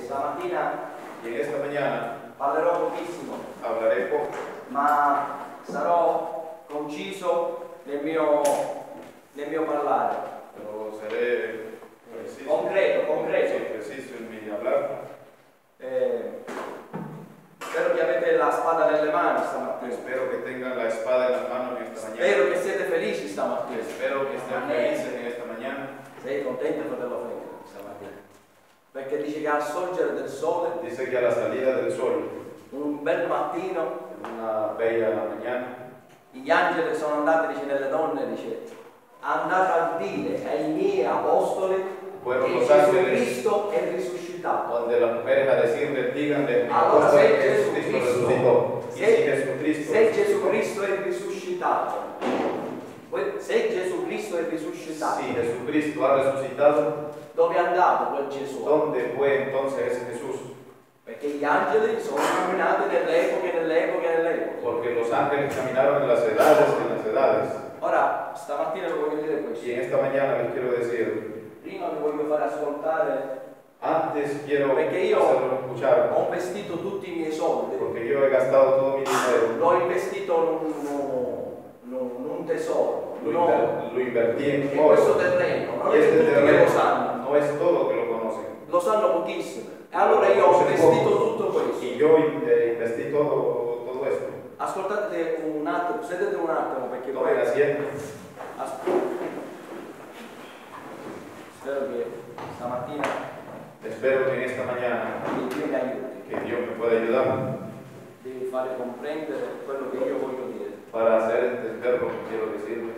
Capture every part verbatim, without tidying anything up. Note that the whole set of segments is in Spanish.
stamattina y en esta mañana parlerò pochissimo, hablaré poco, ma sarò conciso nel mio, nel mio parlare. pero seré preciso, Concreto, concreto. sí, preciso en mi hablar. Eh, spero che avete la spada nelle mani stamattina. Espero que tengan la espada en las manos en esta mañana. Spero che siete felici stamattina. Espero que estén felices en esta mañana. Sei contento, fratello Franco, stamattina? Perché dice che al sorgere del sole, Dice que a la salida del sol, un bel mattino, una bella mañana, gli angeli sono andati, dice, nelle donne, dice, andate a dire ai miei apostoli fueron che los Gesù ángeles Cristo è risuscitato. donde las mujeres a decirles, díganle, Allora, apóstol, se que Jesucristo Jesucristo- resucitó. Y se- si Jesucristo Se Gesù Cristo è risuscitato, se Gesù Cristo è risuscitato, si Jesucristo ha resucitado, dove è andato quel Gesù? ¿dónde fue entonces ese Jesús? Perché gli angeli sono camminati nelle epoche, nelle epoche, nelle epoche. Porque los ángeles caminaron en las edades y en las edades. Ora, stamattina vi voglio dire questo. Y en esta mañana les quiero decir, Prima vi voglio fare ascoltare, antes quiero Porque yo- hacerlo escuchar, ho investito tutti i miei soldi, porque yo he gastado todo mi dinero, l'ho investito in un, in un- in un tesoro, lo, no, inver- lo invertí en in questo oro. terreno, non Y è che este tutti che lo terreno sanno, no es todo que lo conocen. lo sanno pochissimi. E allora io ho investito tutto questo. Y yo eh, investí todo, todo esto. Ascoltate un attimo, sedete un attimo perché Lo ven poi haciendo. ascoltate. Spero che stamattina Espero que en esta mañana il Dio mi aiuti, que Dios me pueda ayudar devi fare comprendere quello che io voglio dire. para hacer entender lo que quiero decirles.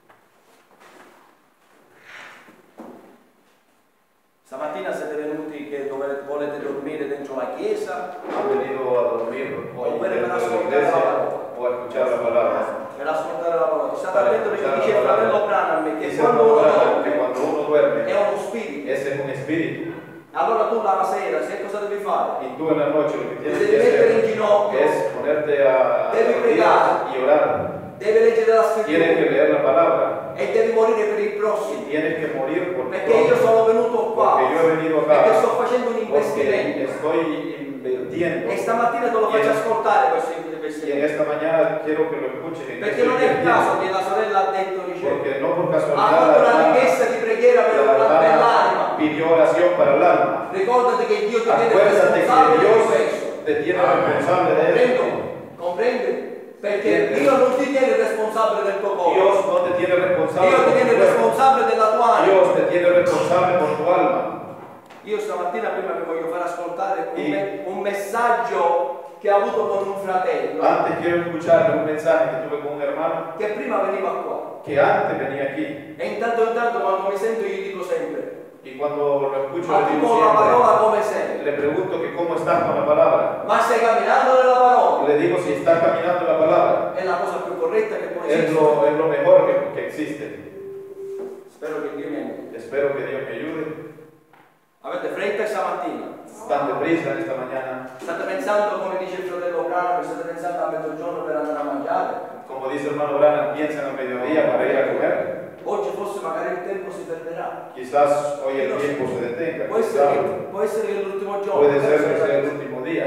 Stamattina siete venuti che dovete, volete dormire dentro la chiesa Han venido a dormir hoy o per dentro de la ascoltare la iglesia parola. o a escuchar la palabra. Per ascoltare la parola. State Para attento perché escuchar dice la il palabra. fratello Branham che Dice quando uno que dorme cuando uno duerme, è uno spirito. ese es un espíritu. Allora tu la sera, sai cosa devi fare? Y tú en la noche lo que tienes Devi que mettere in hacer ginocchio, es ponerte a, a Devi rodillas pregare. y orar. devi leggere la Tienes que scrittura leer la palabra e devi morire per il y prossimo. tienes que morir por Perché io sono venuto qua, Porque yo he venido perché acá sto facendo un porque investimento. estoy invirtiendo. E stamattina te lo Y faccio en- ascoltare questo Y en investimento. esta mañana quiero que lo escuchen. en Perché este non è il tiempo. caso che la sorella ha detto, dice, Porque no por ha casualidad fatto la una hermana, richiesta di preghiera per, la una- per hermana l'anima. pidió oración para el alma. Ricordati che Dio ti tiene Acuérdate responsabile que di Dios questo. te tiene responsable de esto. Comprendo? Comprendi? Perché Dio non ti tiene responsabile del tuo corpo. Dios no te tiene responsable Dio ti por tiene tu cuerpo. responsabile della tua anima. Dios te tiene responsable por tu alma. Io stamattina prima vi voglio far ascoltare un, Sì. me- un messaggio che ho avuto con un fratello Antes quiero escucharle un mensaje que tuve con un hermano che prima veniva qua. que antes venía aquí. E intanto intanto quando mi sento io dico sempre, Y cuando lo escucho ma le tu digo con la parola siempre, come sei? le pregunto que cómo estás con la palabra. Ma stai camminando nella parola? Le digo si estás caminando la palabra. È la cosa più corretta che può Es esistere. lo, es lo mejor que, que existe. Spero che Dio mi aiuti. Espero que Dios me ayude. Avete fretta stamattina? Tan deprisa en esta mañana. State pensando, come dice il fratello Branham, state pensando a mezzogiorno per andare a mangiare? Como dice el hermano Branham, piensan al mediodía para ir a comer. Oggi forse magari il tempo si perderà. Quizás hoy el tiempo se detenga. Può essere, ¿sabe? che, può essere che l'ultimo giorno. Puede ser Questo que è sea el la- último día.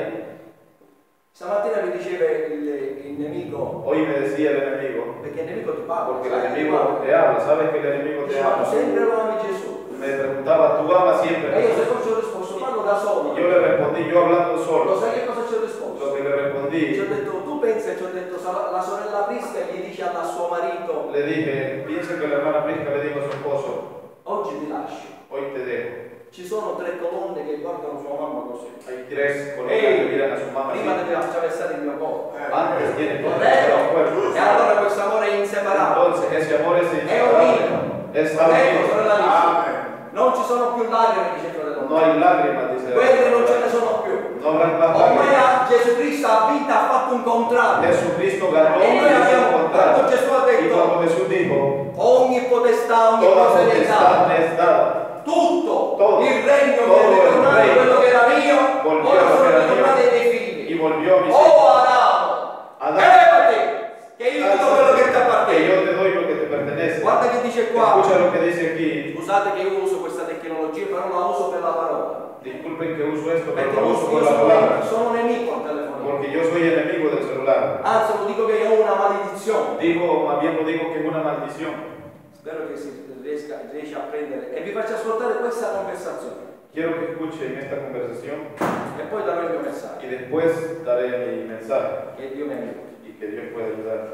Stamattina mi diceva il, il nemico, Hoy me decía el enemigo, perché il nemico ti parla. porque el sai, ti enemigo parla. te habla, sabes que el enemigo te Dice, ma tu habla. sempre lo ami Gesù. Me preguntaba, ¿tú amas siempre a E io se Jesús? non ci ho risposto, parlo da solo. Y yo le respondí, yo hablando Lo solo, sai che cosa ci ho lo risposto? que le Ci ho respondí, detto, tu pensa, ci ho detto, sa- la sorella Prisca gli dice al suo marito, le dije, piensa que la hermana Prisca le dijo a su esposo, oggi ti lascio. hoy te dejo. Ci sono tre colonne che guardano sua mamma così. Hay tres colombias Ehi, que miran a su mamá prima así. devi attraversare il mio corpo. Antes tiene que Corretto? atravesar el cuerpo. E allora questo amore è inseparabile. Entonces ese amor es È inseparable. unito. Es Ecco, unido. sorella Lisa. Non ci sono più lacrime, dice il fratello. No hay lágrimas, dice. Quelle non ce ne sono più. No habrá más Ormai lágrimas. ha- Gesù Cristo ha vinto, ha fatto un contratto. Jesucristo ganó E y noi hizo abbiamo, un quando contrato. Gesù ha Y detto, cuando Jesús dijo, ogni potestà, ogni toda potestà, potestad me es dada. tutto, Todo, il regno todo che è el ritornato, reino quello che era mio, volvió ora a sono ser mío. ritornati ai miei Y figli. volvió a mis Oh hijos. Adamo, Adamo, levati, che io ti do quello che ti que yo appartiene. te doy lo que te pertenece. Guarda che dice qua, Escucha lo que dice aquí. scusate che io uso questa tecnologia, però non la uso per la parola. Disculpe disculpen que uso esto, pero Perché lo io uso con la sono, palabra. sono nemico al telefono. Porque yo soy enemigo del celular. Anzi, lo dico che ho una maledizione. Digo, más bien lo digo que es una maldición. Spero che si riesca, riesci a prendere e vi faccio ascoltare questa conversazione. Quiero que escuchen esta conversación E poi darò il mio messaggio. y después daré mi mensaje Che Dio mi aiuti. y que Dios pueda ayudar.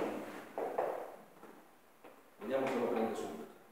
Vediamo se lo prende subito.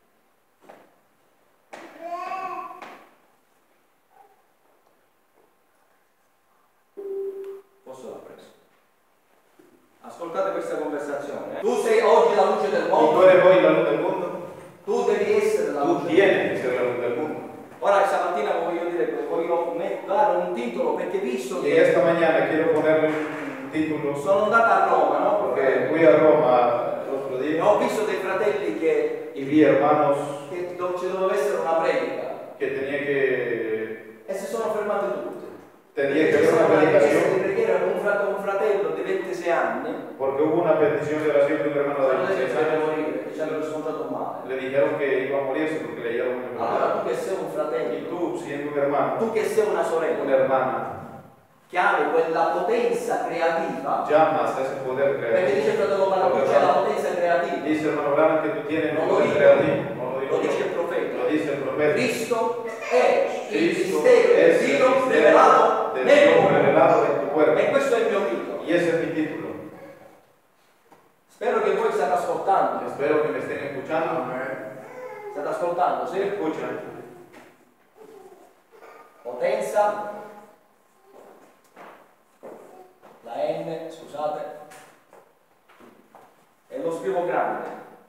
Forse l'ha preso. Ascoltate questa conversazione. eh. Tu sei oggi la luce del Y mondo. tú eres hoy la luz del mundo. Tu devi essere la Tú luce del mondo. tienes que ser la luz del mundo. Ora stamattina voglio dire che voglio met- dare un titolo perché visto Y che esta mañana quiero ponerle un título sono andata a Roma, no? porque fui a Roma el otro E día ho visto dei fratelli che, y vi hermanos che do- ci doveva essere una predica que tenía que e si sono fermati tutti. tenía que C'è haber stata una una richiesta di predicación preghiera con un fratello, un fratello di ventisei anni. porque hubo una petición de oración de un hermano de Hanno detto che veintiséis deve años. morire perché ci hanno riscontrato male. Le dijeron que iba a morirse porque le dieron una Allora enfermedad. tu che sei un Y fratello, tú, siendo un hermano, tu che sei una una sorella, hermana, che hai quella potenza creativa, llamas a ese poder perché dice il fratello creativo. Marco, Porque c'è la potenza creativa. dice hermano Branham que tú tienes Non un lo poder dico, creativo. No lo digo lo dice yo. il profeta. Lo dice el profeta. Cristo è il Cristo mistero del es el Dio misterio rivelato del nel Dios mondo. revelado en tu cuerpo. E questo è il mio titolo. Y ese es mi título. Spero che voi state ascoltando. Espero que me estén escuchando. State ascoltando, ¿Sí? sì? Escuchan. Potenza. La N, scusate. E lo scrivo grande.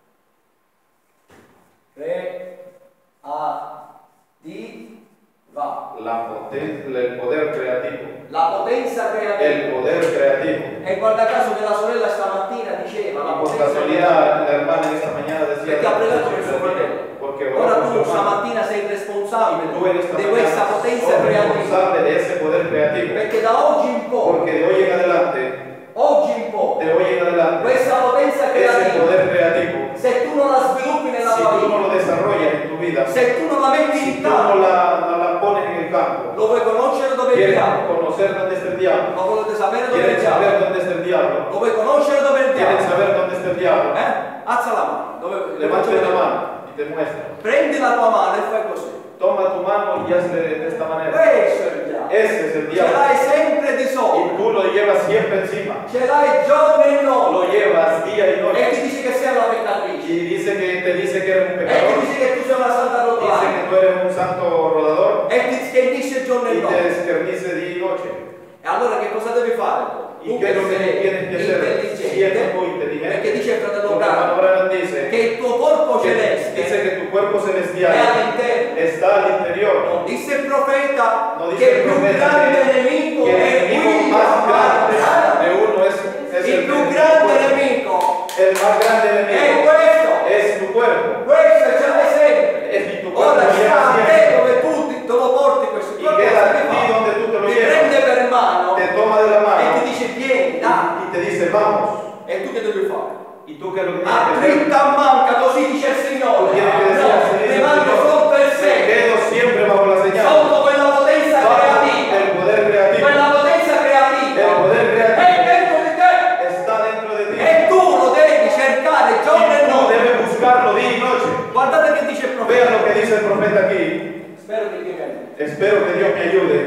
Creativa. La poten- el poder creativo. La potenza creativa. El poder creativo. E guarda caso che la sorella stamattina diceva la Y por potenza casualidad la hermana esta mañana decía perché ha pregato per suo fratello. porque Ora oró por tu su hermano. stamattina sei responsabile Tú en esta di questa mañana potenza sos creativa. responsable de ese poder creativo. Perché da oggi in poi, Porque de hoy en adelante, oggi in poi, de hoy en adelante, questa potenza ese creativa, poder creativo, se tu non la sviluppi nella si tua tú no vita, lo desarrollas en tu vida, se tu non la metti si in tú no campo, la, no la pones en el campo, lo vuoi conoscere dove è il quieres diavolo? conocer dónde está el diablo, Lo volete sapere dove è il quieres saber diavolo? dónde está el diablo, Lo vuoi conoscere dove è il quieres diavolo? saber dónde está el diablo, Eh? Alza la mano, dove, le faccio levante la vedere. mano y te muestra. Prendi la tua mano e fai così. Toma tu mano y hazle de esta manera. Questo è il diavolo. Ese es el Ce diablo. l'hai sempre di Y sopra, tú lo llevas siempre encima. ce l'hai giorno e notte. Lo llevas día y E noche. ti dice che sei una peccatrice. Y dice que te dice que eres un E ti pecador. dice che tu sei una santa Dice rotolare. que tú eres un santo rodador. E ti schernisce giorno e Y te notte. escarnice día y noche. E allora che cosa devi fare tu? ¿Y qué es lo que sei tienes que hacer? intelligente, Siendo muy inteligente. perché dice il fratello Porque hermano Branham Branham dice che il tuo corpo que, celeste dice que tu cuerpo è celestial all'interno. está al interior. Non disse il profeta No dice che il el più profeta grande que, nemico que el è enemigo qui. más grande de uno es, es Il el più tu grande cuerpo. nemico El más grande è enemigo questo. es tu cuerpo. Questo ce l'hai sempre. Es y tu cuerpo Ora lo sta llevas a te siempre. dove tu ti- te lo porti questo Y corpo, queda cosa a devi ti fare? donde tú te lo Ti llevas. prende per mano Te toma de la e ti mano dice vieni, dai. y te dice vamos. E tu che devi fare? ¿Y tú qué es lo que A tienes que hacer? dritta manca, così dice il Signore. Tienes que decir No, así dice mi el mando Señor. sotto il Me segno, quedo siempre bajo la señal. sotto quella potenza Bajo creativa. el poder creativo. Quella potenza El creativa poder è creativo dentro di te. está dentro de ti. E tu lo devi cercare giorno e Y tú notte. debes buscarlo día y noche. Guardate che dice il Vean profeta. lo que dice el profeta aquí. Spero che Dio mi aiuti. Espero que Dios me ayude.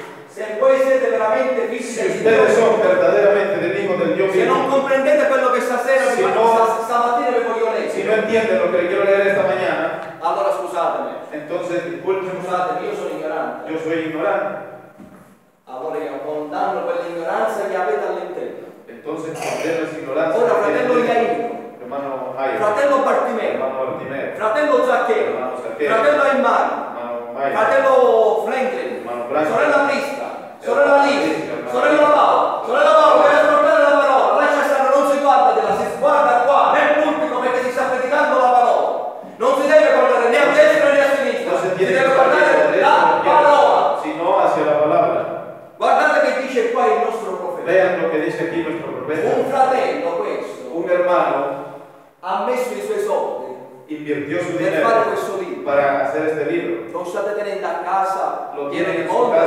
Se voi siete veramente figli Si del ustedes Signore, son verdaderamente del Hijo del Dios se non vivo, comprendete quello che stasera vi Si fa- no- sta- stamattina vi voglio si no leggere, entienden lo que le quiero leer esta mañana, allora scusatemi, entonces disculpen, scusatemi, io sono ignorante. yo soy ignorante. Allora io condanno quell'ignoranza che avete all'interno. Entonces condeno esa ignorancia. Ora, que fratello tienen. Iairo, Hermano Jairo, fratello Bartimeo, hermano Bartimeo, fratello Zaccheo, hermano Saqueo, fratello Aimari, hermano Mayo, fratello Franklin, hermano Franklin, sorella Prisca, sorella Liz, Prisca, sorella Paola, sorella Paola, deve ascoltare la parola, lascia stare, non si guarda di là, si guarda qua, nel pulpito perché si sta predicando la parola. Non si deve guardare né a destra né a sinistra, no se si tiene deve que guardare guardar la parola. sino hacia la palabra. Guardate che dice qua il nostro profeta. Vean lo que dice aquí nuestro profeta. Un fratello questo Un hermano ha messo i suoi soldi invirtió su per fare dinero questo libro. para hacer este libro. Lo state tenendo a casa Lo pieno tienen di en su soldi,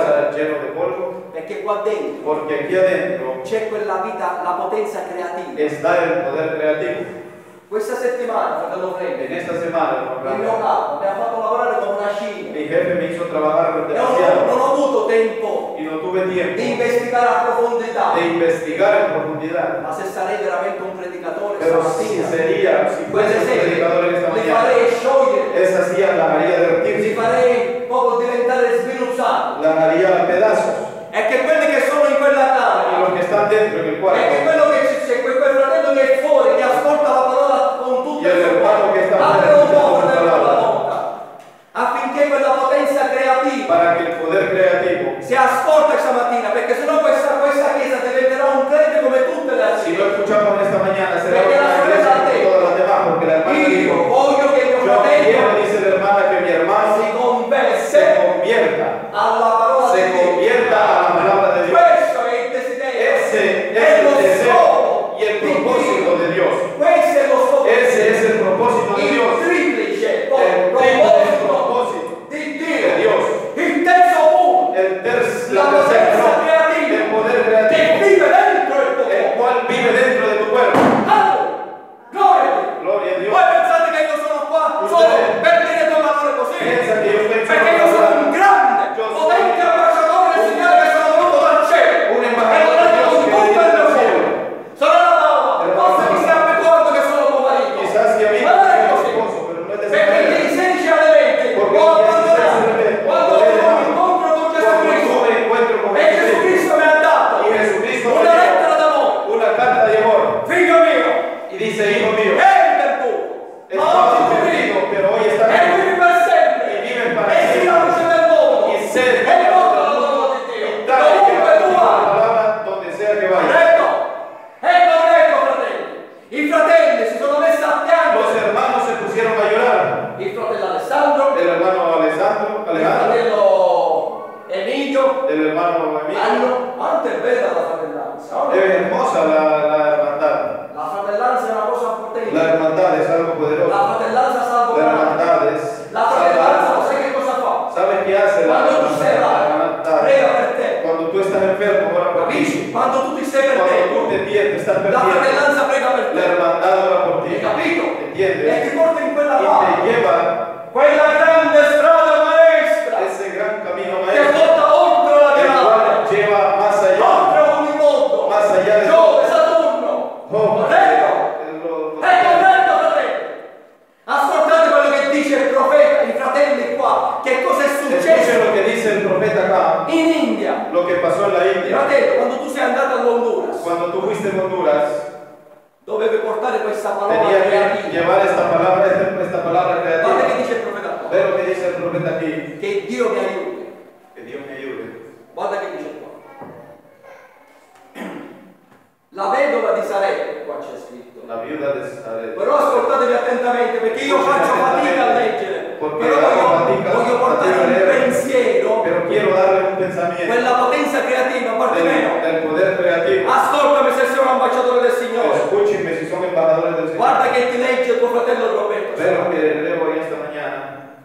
Perché qua dentro Porque aquí adentro c'è quella vita, la potenza creativa. está el poder creativo. Questa settimana, fratello En Freddy, esta semana, il mio capo mi ha fatto lavorare come una scimmia. mi jefe me hizo trabajar E non ho, demasiado non ho avuto tempo y no tuve tiempo di investigare a profondità. de investigar en profundidad. Ma se sarei veramente un predicatore Pero si stamattina, sería, si quelle fuese un sere predicador en esta li mañana, farei sciogliere, esa hacía la haría li derretirse, farei proprio diventare sminuzzati. la haría a pedazos. E che quelli che sono in quella Y camera, los que están dentro en el e che cuarto, quello che c'è, quel quel fratello che è fuori, che ascolta la parola con tutto Y el il suo hermano cuore, che sta apre fuori un po' escuchando fratello la alla parola. volta, affinché quella potenza creativa para que el poder creativo, sia ascolta stamattina, perché sennò questa, questa chiesa diventerà un club come tutte le altre. si lo escuchamos esta mañana, será Porque la una sorella iglesia ha como detto, todas las demás, porque la hermana Io dijo, voglio che mio yo quiero, fratello dice la hermana, que mi hermano si converse se convierta, alla parola se di Dio. convierta a la palabra de Dios. Questo è il desiderio, Ese è es lo el deseo scopo y el di propósito Dio. de Dios. Questo è lo scopo Ese es el propósito de il Dios, triplice el propósito triple propósito di de Dio. Dios. Il terzo punto, El ter- la la tercera, potenza no, creativa el poder che creativo, vive dentro il tuo el cuore. cual vive dentro de tu cuerpo. Allora, gloria a Dio. Gloria a Dios. Voi pensate che io sono qua solo Ustedes per dire due parole così? piensa que yo estoy Perché io sono un grande, Yo soy potente ambasciatore del Signore che sono venuto dal cielo. un E embajador lo de detto Dios con que tutto viene il mio del cuore. cielo. Sorella Paola, Hermano forse mi Paola. stai abituando che sono tuo marito. Quizás que a mí Ma non è me così. esposo, pero no es de esa Perché manera. ieri sedici alle venti Porque ho el dieciséis abbandonato. de enero, Quando cuando ho he avuto un dejado, incontro con Gesù cuando Cristo. tuve encuentro con E Gesù Jesucristo, Cristo mi ha dato y Jesucristo me una dio lettera d'amore. una carta de amor Figlio mio, y dice, hijo mío, eri perduto, ma estaba oggi tu perdido, vivi. pero hoy está E vivo. vivi per sempre. Y vive para E si la luce del mondo. Y sé E que porta la parola di Dio. y trae que Dovunque tu la vai. palabra donde sea que vaya. Ecco, ecco, ecco fratelli. I fratelli si sono messi a Los piangere. hermanos se pusieron a llorar. Il fratello Alessandro, El hermano Alessandro, il Alejandro, fratello Emilio. el hermano Emilio. Hanno, quanto è bella la fratellanza. Es hermosa la, la hermandad. La fratellanza è una cosa potente. La hermandad es algo La poderoso. fratellanza salva La una. hermandad es La fratellanza salvar. lo sai che cosa fa? ¿Sabes qué hace la Quando tu stai hermandad? La male, hermandad. prega per te. Cuando tú estás enfermo, ora por ti. Capisci? Quando tu ti stai Cuando tú perdendo, te pierdes, estás la perdiendo. fratellanza prega per La te. hermandad ora por ti. Hai capito? ¿Entiendes? E ti porta in quella Y te parte, lleva quella grande strada maestra ese gran camino che maestro, porta oltre la el cual galassia, lleva más allá, oltre ogni mondo, más allá de Giove, Saturno. Oh, Corretto? lo- lo- È corretto, fratelli. Ascoltate quello che dice il profeta, i fratelli qua, che cosa è Escuchen successo lo que dice el profeta acá, in India. lo que pasó en la India. Fratello, quando tu sei andato all'Honduras, Cuando tú fuiste en Honduras, dovevi portare questa parola tenías que creativa. llevar esta palabra, esta, esta palabra Guarda che creativa. dice il profeta qua. Ve lo que dice el profeta aquí, Che Dio mi aiuti. que Dios me ayude. Guarda che dice qua. La vedova di Sarepta, qua c'è scritto. La viuda de Zaret. Però ascoltatevi attentamente perché io faccio fatica a leggere. Porque Però hago voglio, fatica voglio a portare un leer. pensiero, Pero quiero darle un pensamiento quella potenza creativa, del, Bartimeo. del poder creativo. Ascoltami se sei un ambasciatore del Signore. Escúchenme si son embajadores del Señor. Guarda che ti legge tuo fratello Roberto. Ve lo que leo hoy esta mañana.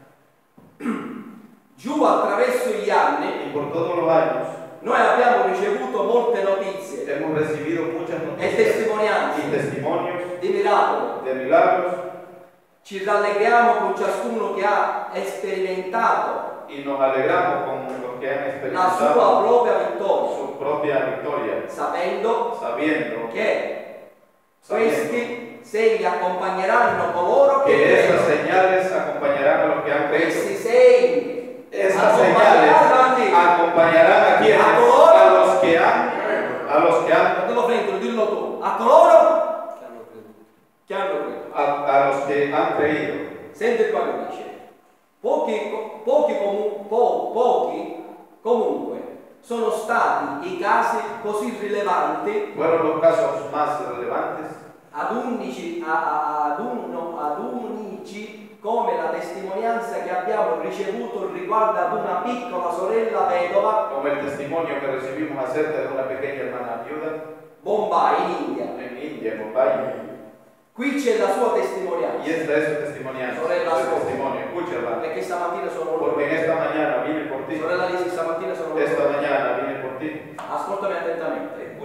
Giù attraverso gli anni Y por todos los años noi abbiamo ricevuto molte notizie hemos recibido muchas e noticias testimonianze y testimonios di miracoli. de milagros Ci rallegriamo con ciascuno che ha sperimentato y nos alegramos con los que han la experimentado sua propria vittoria, su propia victoria, sapendo sabiendo, che sabiendo questi segni accompagneranno coloro che que esas credono. señales acompañarán a los que han Questi creído. segni Esas accompagneranno señales anche acompañarán a quienes, A coloro- a los que han, a los que han, fratello Franco, dillo tu, a coloro che hanno creduto. Che hanno creduto. a, a los que han creído. Senti qua che dice. Pochi, pochi, comu- po- pochi comunque sono stati i casi così rilevanti Fueron los casos más relevantes ad unici, a- a- ad, uno, ad unici come la testimonianza che abbiamo ricevuto riguardo ad una piccola sorella vedova, como el testimonio que recibimos acerca de una pequeña hermana viuda Bombay in India. en India, en Bombay. Qui c'è la sua testimonianza, Y esta es su testimonianza, Sorella, su ascolta. testimonio. Escúchala. perché stamattina sono Porque en esta mañana vine por ti. sorella Lisi, stamattina sono Esta mañana vine por ti.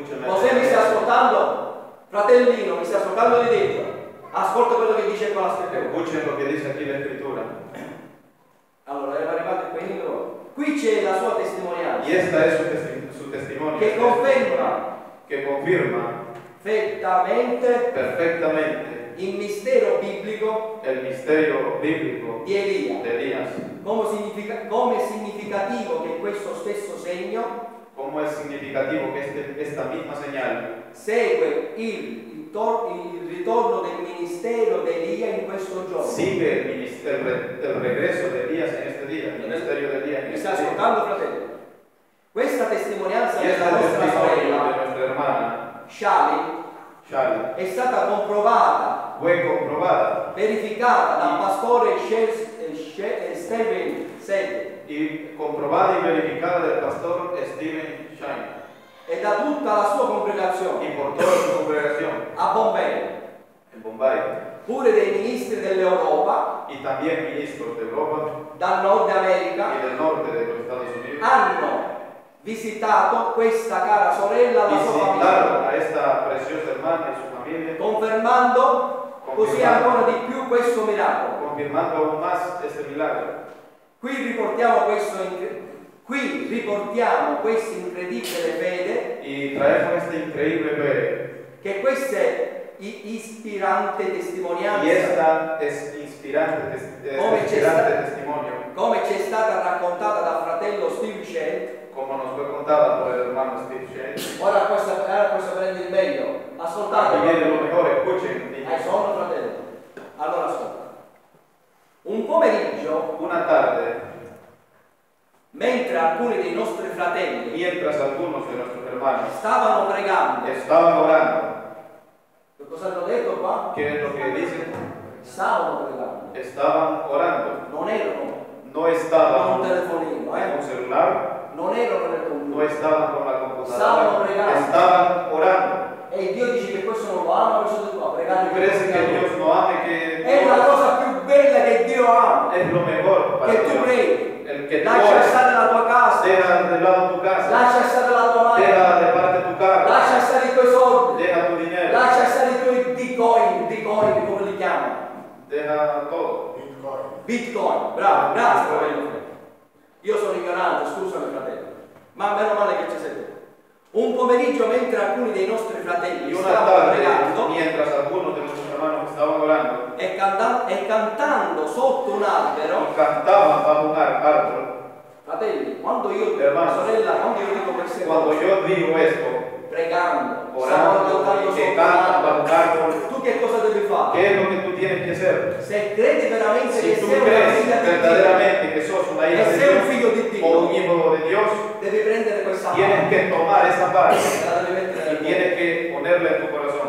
Escúcheme. José mi sta ascoltando? Fratellino, mi sta ascoltando di dentro? Ascolta quello che dice qua la scrittura. Escuchen lo que dice aquí la escritura. Allora, è arrivato qui in loro. Qui c'è la sua testimonianza. Y esta es su, testi su testimonio. Che conferma. Que confirma Perfettamente. Perfectamente. Il mistero biblico. El misterio bíblico Di Elia. de Elías. Come, significa, come è significativo che questo stesso segno. Cómo es significativo que este, esta misma señal segue il, il, tor, il ritorno del ministero di Elia in questo giorno. sigue el, ministerio, el regreso de Elías en este día, el ministerio de Elías en Mi este sta día. ascoltando, fratello? Questa testimonianza Y della esta nostra testimonio de sorella, nuestra hermana Shali, Charlie è stata comprovata, fue comprobada verificata dal pastore Stephen Segg y comprobada y verificada del pastor Stephen Shine e da tutta la sua congregazione y por toda su congregación a Bombay, en Bombay pure dei ministri dell'Europa, y también ministros de Europa dal Nord America, y del norte de los Estados Unidos hanno visitato questa cara sorella, la sua famiglia, visitaron a esta preciosa hermana y su familia, confermando così ancora di più questo miracolo. confirmando aún más este milagro. Qui riportiamo questo, qui riportiamo questa incredibile fede, Y traemos esta increíble fe che questa ispirante testimonianza, y esta es inspirante, tes- Come este c'è inspirante sta- testimonio, come ci è stata raccontata dal fratello Steve Shedd. como nos fue contada por el hermano Steve Shane. Ora questo, ora questo prende il meglio. Ascoltate. Aquí viene lo mejor, escuchen. Hai sonno, fratello? Allora ascolta. Un pomeriggio, Una tarde, mentre alcuni dei nostri fratelli mientras algunos de nuestros hermanos stavano pregando, estaban orando, che cosa hanno detto qua? ¿qué es lo que dicen? Stavano pregando, Estaban orando, non erano no con un estaban telefonino, en un eh? celular, non erano nel no computer. estaban con la Estaban computadora, pregando. estaban orando. E Dio dice che questo non lo ama, questo di qua, pregare ¿Tú crees que Dios no ame que è la cosa più bella che Dio ama, es lo mejor para che tu Dios? preghi, El que tú lascia ores, stare la tua casa, deja de lado tu casa, lascia stare la tua madre, deja de parte tu carro, lascia stare i tuoi soldi, deja tu dinero, lascia stare i tuoi bitcoin, bitcoin come li chiamano, deja todo. bitcoin, bravo, grazie fratello. Io sono ignorante, scusami fratello, ma meno male che ci sei tu. Un pomeriggio mentre alcuni dei nostri fratelli Y una stavano tarde, pregando mientras algunos de nuestros hermanos estaban orando e, canta- e cantando sotto un albero, y cantaban bajo un ar- árbol, fratelli, quando io, Hermano, sorella, quando io dico queste cuando cose, yo digo esto, pregando, stiamo orando cantando y sotto que un cantan bajo un albero, árbol, tu che cosa devi fare? ¿qué es lo que tú tienes que hacer? Se credi veramente Si che tú sei una crees figlia di Dio, verdaderamente que sos una hija e de sei un figlio Dios di o un Dio, hijo de Dios, devi prendere questa tienes parte que tomar esa parte e la devi mettere y nel cuore. tienes que ponerla en tu corazón.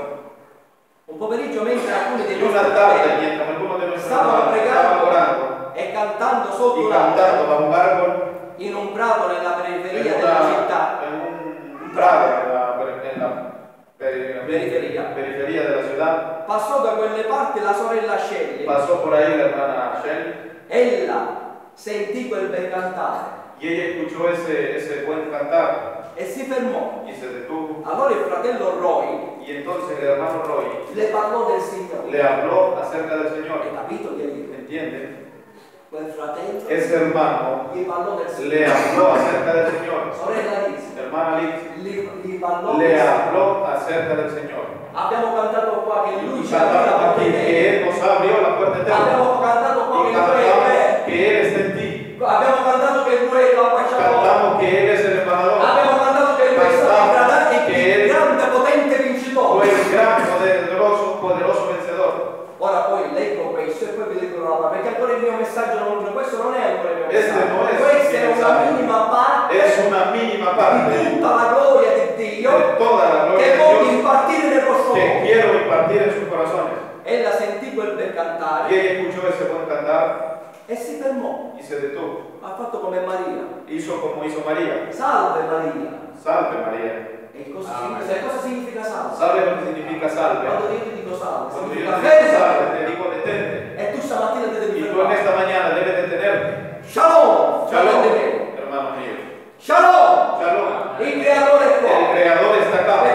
Un pomeriggio mentre alcuni dei Y nostri una tarde, fratelli mientras algunos de nuestros stavano hermanos estaban pregando orando e cantando sotto y un albero cantando bajo un árbol, in un prato nella en periferia della una, città, en un prado, en la, en la peri- Periferia. periferia de la ciudad, passò da quelle parti la sorella Shelley. pasó por ahí la hermana Shelly Ella sentì quel bel cantare y ella escuchó ese, ese buen cantar e si fermò. y se detuvo. Allora il fratello Roy Y entonces el hermano Roy le parlò del Signore. le habló acerca del Hai Señor. capito che ¿Entiende? quel fratello Ese hermano gli parlò del le Signore. habló acerca del Señor. Sorella Liz Hermana Liz gli, gli parlò le del Signore. habló acerca del Señor. Abbiamo cantato qua che lui Y ci apriva la cantamos porta aquí eterna. que Él nos abrió la puerta eterna. Abbiamo cantato qua Y che lui è cantamos re. que Él está en ti. Abbiamo cantato che lui è l'appacciatore. Cantamos que Él es el embajador. Abbiamo cantato che lui è stato il grande- Che il è- grande potente vincitore. Fue el gran, poderoso, poderoso vencedor. Ora poi leggo questo e poi vi leggo la parola, perché ancora il mio messaggio non, questo non è ancora il mio Este messaggio. no es Questa mi è una mensaje. minima parte Es una mínima di parte tutta la gloria di Dio de toda la gloria che de voglio Dios impartire nel vostro que cuore. quiero impartir en sus corazones. Ella sentì quel bel Y cantare ella escuchó ese buen cantar e si fermò. y se detuvo. Ha fatto come Maria. Hizo como hizo María. Salve Maria. Salve María. E cosa, Amen. significa, cosa significa salve? ¿Sabes lo que significa salve? Quando io ti dico salve, Cuando yo significa te digo fermo. salve, te digo detente. E tu stamattina ti devi Y tú en fermare. esta mañana debes detenerte. Shalom, Shalom, fratello mio. hermano mío. Shalom, Shalom. il creatore è El qua. Creador está acá. Perché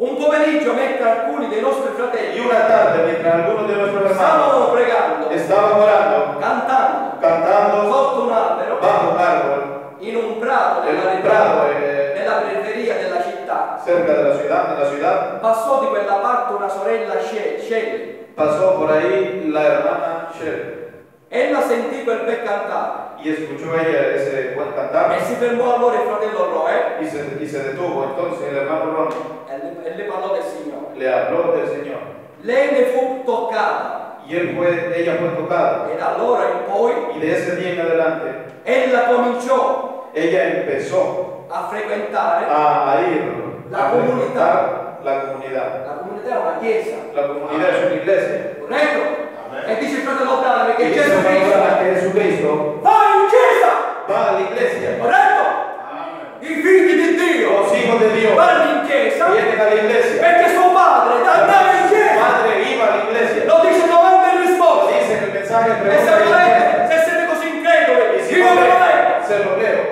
Un pomeriggio mentre alcuni dei nostri Y fratelli una tarde, mientras algunos de nuestros hermanos stavano pregando, estaban orando, cantando, cantando sotto un albero, bajo un árbol, in un prato en nella, un prado eh, nella periferia della città, cerca de la ciudad, de la ciudad, passò di quella parte una sorella Sce- Shelly. pasó por ahí la hermana Shelly Ella sentì quel bel cantare y escuchó ella ese buen cantar e si fermò allora il fratello Roe y se, y se detuvo. Entonces el hermano Ronnie e le, e le parlò del Signore. le habló del Señor Lei ne fu toccata y él fue, ella fue tocada. e da allora in poi Y de ese día en adelante ella cominciò ella empezó a frequentare a, a ir La a comunidad. frecuentar la comunidad. la comunità, era una chiesa, La comunidad es una iglesia. corretto? Amen. E dice il fratello Brano Y che dice Gesù la Cristo palabra que Jesucristo va in chiesa, va a la iglesia. corretto? Amen. I figli di Dio Los hijos de Dios vanno in chiesa vienen a la iglesia. perché suo padre andava in Su chiesa. padre iba a la iglesia. Lo dice domanda e Lo risposta. dice en el mensaje E se pregunta y volete, respuesta. se siete così increduli, Y si io no ve lo creen, leggo. se lo leo.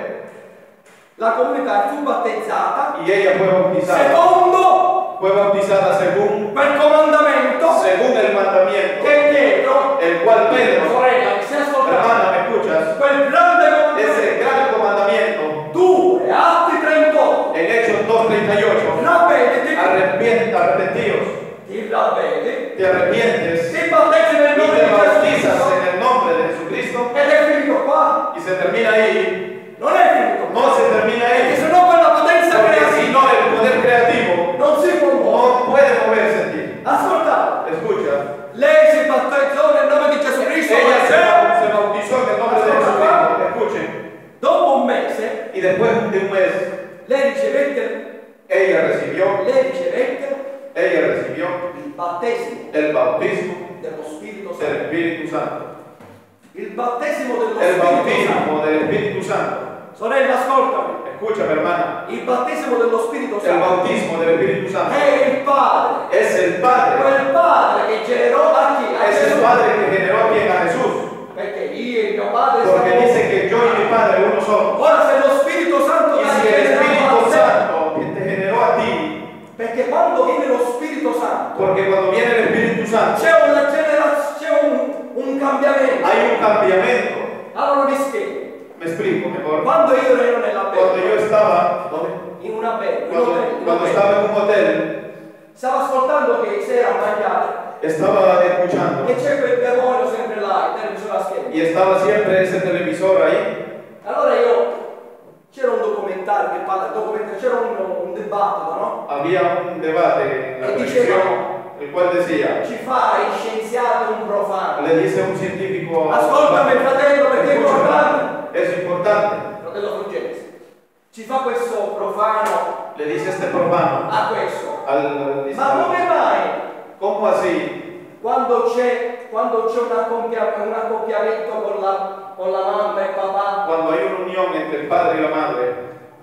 La comunità fu battezzata Y ella fue bautizada. secondo Fue bautizada según, quel comandamento según el mandamiento, che Pietro, el cual Pedro, sorella, mi stai ascoltando? hermana, ¿me escuchas? Quel grande comandamento. Ese gran comandamiento due, Atti trentotto. en Hechos dos treinta y ocho. Ravvediti, Arrepiente, arrepentíos, ti ravvedi, te arrepientes ti battezzi nel y nome te di Gesù bautizas Cristo. en el nombre de Jesucristo. Ed è finito qua. Y se termina ahí. Non è finito qua. No se termina Perché ahí. se no quella potenza Porque si creativa no, el poder creativo non si può muovere. no puede moverse en ti. Ascoltate, Escucha. lei si battezzò nel nome di Gesù Cristo. Ella se, e se bautizó en el nombre de Jesucristo. Escuchen. dopo un mese Y después de un mes, lei ricevette, ella recibió, lei ricevette ella recibió il battesimo el bautismo dello Spirito del Santo. Espíritu Santo. Il battesimo dello El Spirito Santo. bautismo del Espíritu Santo. Sorella, ascoltami. Escúchame, hermana. Il battesimo dello Spirito El Santo bautismo del Espíritu Santo è il Padre. es el Padre. Quel Padre che generò a chi? A Es el Gesù. Padre que generó a quien a Jesús. Perché io e il mio Padre Porque siamo dice que yo y mi Padre uno somos. Ora se lo Spirito Santo Y ti ha si el generato Espíritu a te, Santo que te generó a ti, perché quando viene lo Spirito Santo porque cuando viene el Espíritu Santo c'è, una genera- c'è un, un cambiamento. hay un cambiamento. Allora mi spiego. Me explico mejor. Quando io ero nella Cuando yo bella, estaba, ¿dónde? in una bella, in un Cuando, hotel, in un cuando hotel, estaba en un hotel, stavo ascoltando che sera a mangiare estaba escuchando e c'è quel demonio sempre là, il televisore a schermo. y estaba siempre ese televisor ahí. Allora io, c'era un documentario che parla, documentario, c'era un, un dibattito, no? Había un debate en la Y televisión, diceva- el cual decía, Ci fa il scienziato un profano. le dice un científico, Ascoltami fratello perché è importante. es importante, Fratello Fulgenzi. Ci fa questo profano le dice este profano a questo. al dice, Ma come mai ¿cómo así? quando c'è, quando c'è un, accompia- un accoppiamento con la, con la mamma e il papà, Cuando hay una unión entre el padre y la madre,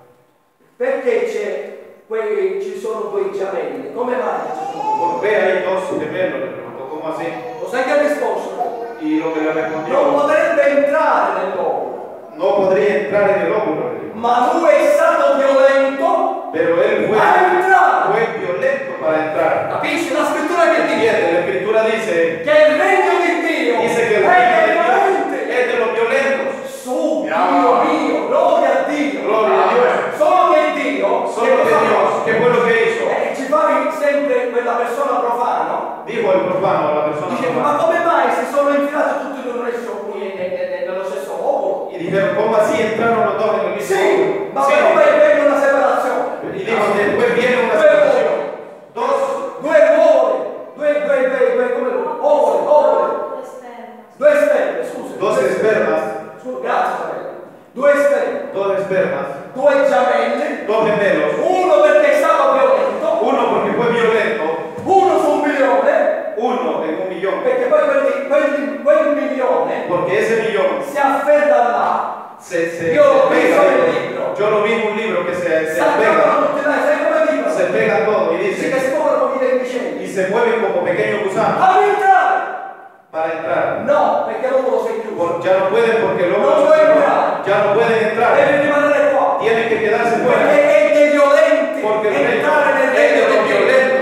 perché c'è, quei, ci sono due gemelli? Come mai ci sono? ¿por qué hay dos gemelos? Le preguntó, ¿cómo así? Lo sai che ha risposto? Y lo que le Non respondió, potrebbe entrare nell'uomo. no podría entrar en el óvulo, le dijo. Ma lui è stato violento Pero él fue, a entrare. fue violento para entrar. Capisci la scrittura che dice? Entiende, la escritura dice, Che il regno di Dio dice que el è reino de dei Dios violenti. es de los violentos. Su, Dio mio, gloria a Dio. Gloria a Dios. Solo che Dio, Solo que Dios, ¿qué fue lo que hizo? eh, ci fa sempre quella persona profana, Dijo el profano a la persona dice, ma profana. come mai si sono infilati tutti nello stesso, ne- ne- ne- nello stesso ovulo? Y dijeron, ¿cómo así entraron los dos en el mismo Sì, óvulo? ma Sí. poi poi viene una separazione. Y dijo, después viene una Due separación. uova, Dos, due uova, due, due, due, due, come lo ovuli, ovuli, due sperme, scusa. dos due- espermas, Scusa, grazie sorella. Due sperme, dos espermas, due gemelli, dos gemelos. uno perché stava violento, Uno porque fue violento, uno su un milione, uno en un millón. perché poi quelli- quelli- quel milione Porque ese millón si afferra là, se, se, Yo lo se vi pega. en el libro. Yo lo vi en un libro que se, se si pega, attaccano tutti là, sai come dicono? se pega todo y Dice che dice, si muovono come dei y vicenni. se mueven como pequeños gusanos A entrare! para entrar. No, perché l'uomo si è chiuso. Por- ya no pueden porque el hombre No se puede cerró. entrar. Ya no pueden entrar. Deve rimanere qua. Tienen que quedarse fuera. Perché è dei violenti Porque el reino entrare nel es de regno los di Dio. violentos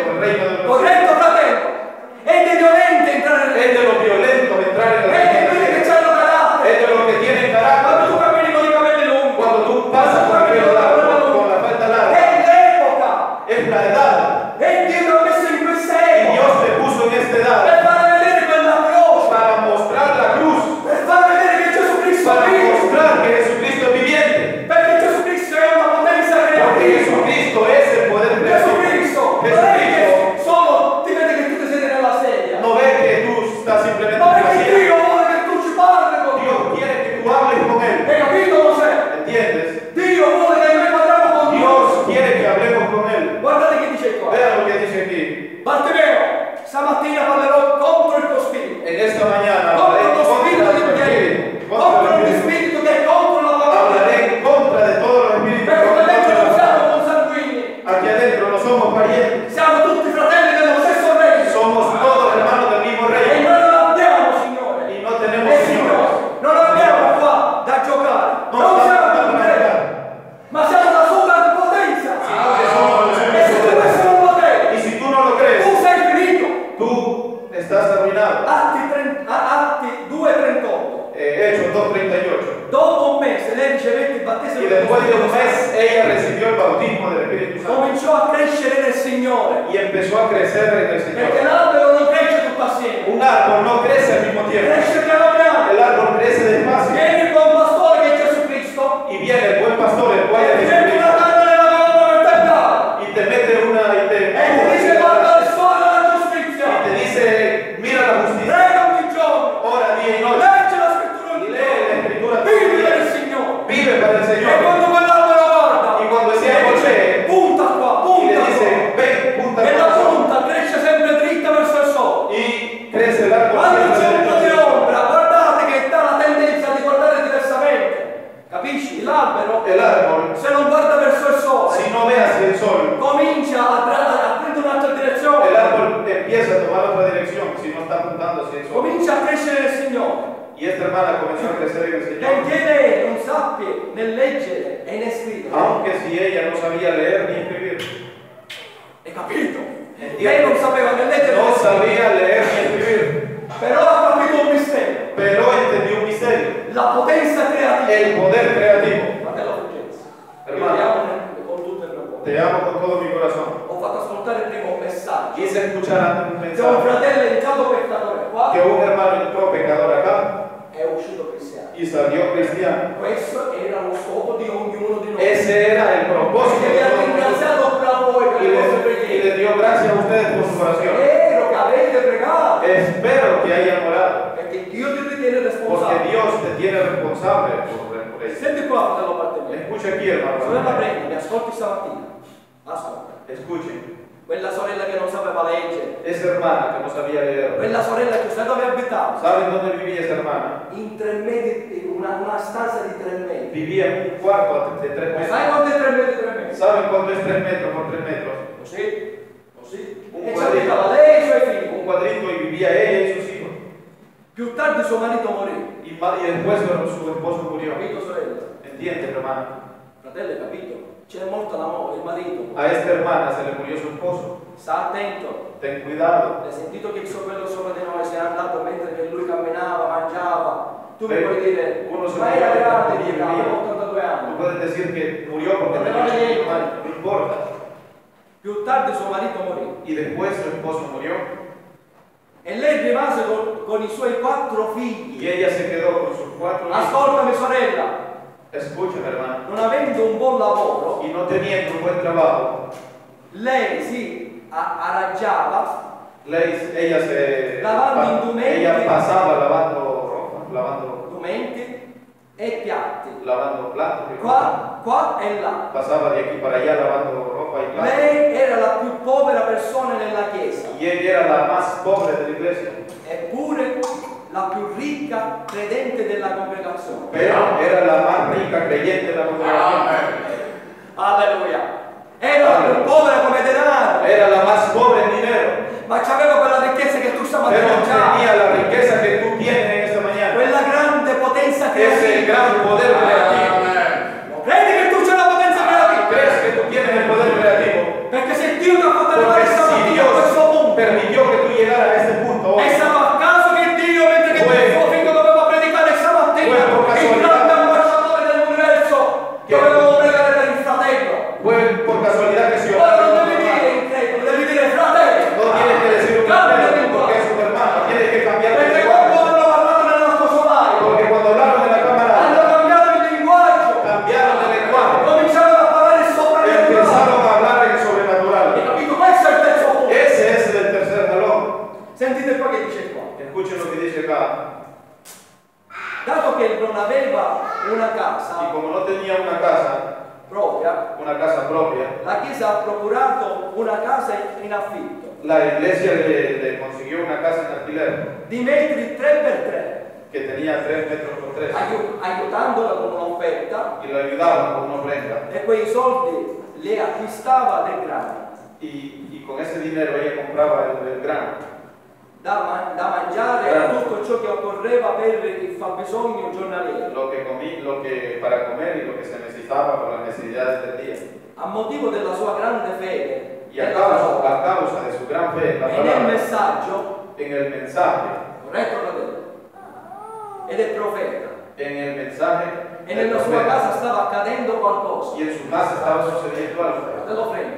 necessità, per far vedere quella croce, para mostrar la cruz, per far vedere che Gesù Cristo para vive, mostrar que Jesucristo es viviente, perché Gesù Cristo è una potenza porque creativa. Jesucristo es el poder Gesù creativo. Cristo non è Jesucristo che solo ti vede che tu ti siedi nella sedia, no ve que tú estás simplemente ma en è la che silla. Dio vuole che tu ci parli con Dios Dio. quiere que tú hables con Él. Hai capito cos'è? ¿Entiendes? Dio vuole che noi parliamo con Dio. Dios quiere que hablemos con Él. Guardate che dice qua. Vean lo que dice aquí. Bartimeo, stamattina parlerò contro il tuo spirito. En esta mañana Contro hablaré lo spirito contra di el Pietro. espíritu, Contro contra el ogni espíritu. spirito che è contro la parola. Hablaré en contra de todos los espíritus. Perché que qua dentro non contra- siamo consanguini. Aquí adentro no somos parientes, Siamo tutti fratelli dello stesso regno. somos todos hermanos del mismo E rey. noi non abbiamo, Signore. Y no tenemos E señores. Signore, non abbiamo qua da giocare. No Non estamos siamo para fratelli, jugar, ma siamo la superpotenza. sino que somos los E se tu questo non lo Y credi, si tú no lo crees, tu sei finito. tú estás arruinado. Atti, trenta Atti due trentotto. Eh, Hechos dos treinta y ocho. Dopo un mese lei ricevette il battesimo Y dello después de un Spirito mes, Santo. ella recibió el bautismo del Espíritu Santo. Cominciò a crescere nel Signore. Y empezó a crecer en el Perché Señor. l'albero non cresce tutto assieme. Un árbol no crece al mismo tiempo. Cresce piano piano. El árbol crece despacio. Viene il buon pastore che è Gesù Cristo. Y viene el buen pastor, el cual E es ti mette una Jesucristo. canna nella colonna vertebrale. Y te mete una y te, E ti dice guarda il sole della giustizia. y te dice, mira la justicia. Prega ogni giorno. Ora día y noche. Legge la scrittura Y ogni lee la giorno. escritura todos Vivi los per il días. Signore. Vive para el E Señor. quando quell'albero guarda, Y cuando ese e árbol dice, ve, punta qua, y punta le qua. dice, ven, punta E con la nosotros. punta cresce sempre dritta verso il sole. Y crece el árbol Quando siempre c'è un po' di derecho. ombra, guardate che dà la tendenza di guardare diversamente. Capisci? L'albero, El árbol, se non guarda verso il sole, si no ve hacia el sol, comincia a, tra- a prendere un'altra direzione. el árbol empieza a tomar otra dirección, si no está apuntando hacia el sol. Comincia a crescere nel Signore. Y esta hermana comenzó a crecer en el Señor. Benché lei non sappia né leggere e né scrivere. Aunque si ella no sabía leer ni escribir. Hai capito? Entiendo. Lei non sapeva né leggere né No scrivere. sabía leer ni escribir. Però ha capito un mistero. Pero entendió un misterio. La potenza creativa. El poder creativo. Fratello Fulgenzi, io Hermano. ti amo nel- con tutto il mio cuore. Te amo con todo mi corazón. Ho fatto ascoltare il primo messaggio. Quise escuchar antes un C'è un mensaje fratello entrato peccatore qua que un hermano entró pecador acá è uscito cristiano. y salió cristiano. Questo era lo scopo di ognuno di noi. Ese era el propósito Perché de vi ha todo el mundo. ringraziato pure a voi per Y le vostre le, y preghiere. le dio gracias a ustedes por su oración. Spero che avete pregato. Espero que hayan orado, Perché Dio ti ritiene porque responsabile. Dios te tiene responsable por, por eso. Senti qua, fratello Bartolomeo. Escucha aquí, hermano. Sorella Brenda, mi ascolti stamattina. Ascolta. Escuchen. Quella sorella che non sapeva leggere. Esa hermana que no sabía leer. Quella sorella che sai dove abitava? ¿Saben dónde vivía esa hermana? In tre metri, in una, una stanza di tre metri. Vivía en un cuarto de tres Sai metros. quanto è tre metri, tre metri? ¿Saben cuánto es tres metros por tres metros? Così, così. Un E ci quadrito. abitava lei e i suoi figli. Un cuadrito y vivía ella y sus hijos. Più tardi suo marito morì. Y, ma- y después su esposo murió. Capito, sorella? ¿Entiendes, hermano? Fratello, hai capito? C'è morto la moglie, il marito. A esta hermana se le murió su esposo. Sta attento. Ten cuidado. Hai sentito che il suo quello sopra di noi se n'è andato mentre che lui camminava, mangiava. Tu mi Beh, puoi dire, uno si ma può era dire, grande, via, aveva via. ottantadue Tú anni. puedes decir que murió porque No, tenía no, ochenta no. años. No importa. Più tardi suo marito morì. Y después su esposo murió. E lei rimase con, con i suoi quattro figli. Y ella se quedó con sus cuatro hijos. Ascoltami sorella, Escúchame, hermano. non avendo un buon lavoro, Y no teniendo un buen trabajo, lei si a- arrangiava le- ella se Lavando pa- indumenti. ella pasaba lavando ropa, lavando, strumenti e piatti, lavando platos, y ropa. qua, qua e là. Pasaba de aquí para allá lavando ropa y platos. Lei era la più povera persona nella chiesa, Y ella era la más pobre de la iglesia, eppure la più ricca credente della congregazione. pero era la más rica creyente de la congregación. Alleluia! Era la più povera come denaro, Era la más pobre en dinero, ma c'aveva quella ricchezza che tu pero stamattina già. tenía la riqueza que tú tienes en esta mañana. Quella grande potenza Es el creativa. gran poder creativo. Credi che tu c'hai la potenza creativa? ¿Crees que tú tienes el poder creativo? Perché se Dio ti ha fatto arrivare Porque si stamattina a questo Dios punto, permitió que tú llegaras a este punto hoy, è stato a caso che Dio, mentre che Fue- il suo figlio doveva predicare stamattina, Fue por il casualità. grande ambasciatore dell'universo, Che- dovevo pregare per il fratello. fue por casualidad que se Ora non oró. devi dire incredulo, devi dire fratello. No tienes que decir un Cambia misterio, linguaggio. porque es Escuchen lo que dice acá. Dato che non aveva una Y casa como no tenía una casa, propria, una casa propia, la Chiesa ha procurato una casa in affitto la iglesia le, le consiguió una casa en alquiler di metri tre per tre, que tenía tres metros por tres aiu- aiutandola con un'offerta, y lo ayudaban con una ofrenda. e quei soldi le acquistava del grano Y, y con ese dinero ella compraba el, el grano, da, ma- da mangiare a tutto ciò che occorreva per il fabbisogno giornaliero. lo que comí, lo que para comer y lo que se necesitaba para las necesidades del día. A motivo della sua grande fede Y a nella causa, parola a causa de su gran fe en la e nel palabra, messaggio, en el mensaje, corretto fratello, ed è profeta, en el mensaje e del nella sua profeta, casa stava accadendo qualcosa. y en su casa estaba sucediendo algo. Fratello Freddy,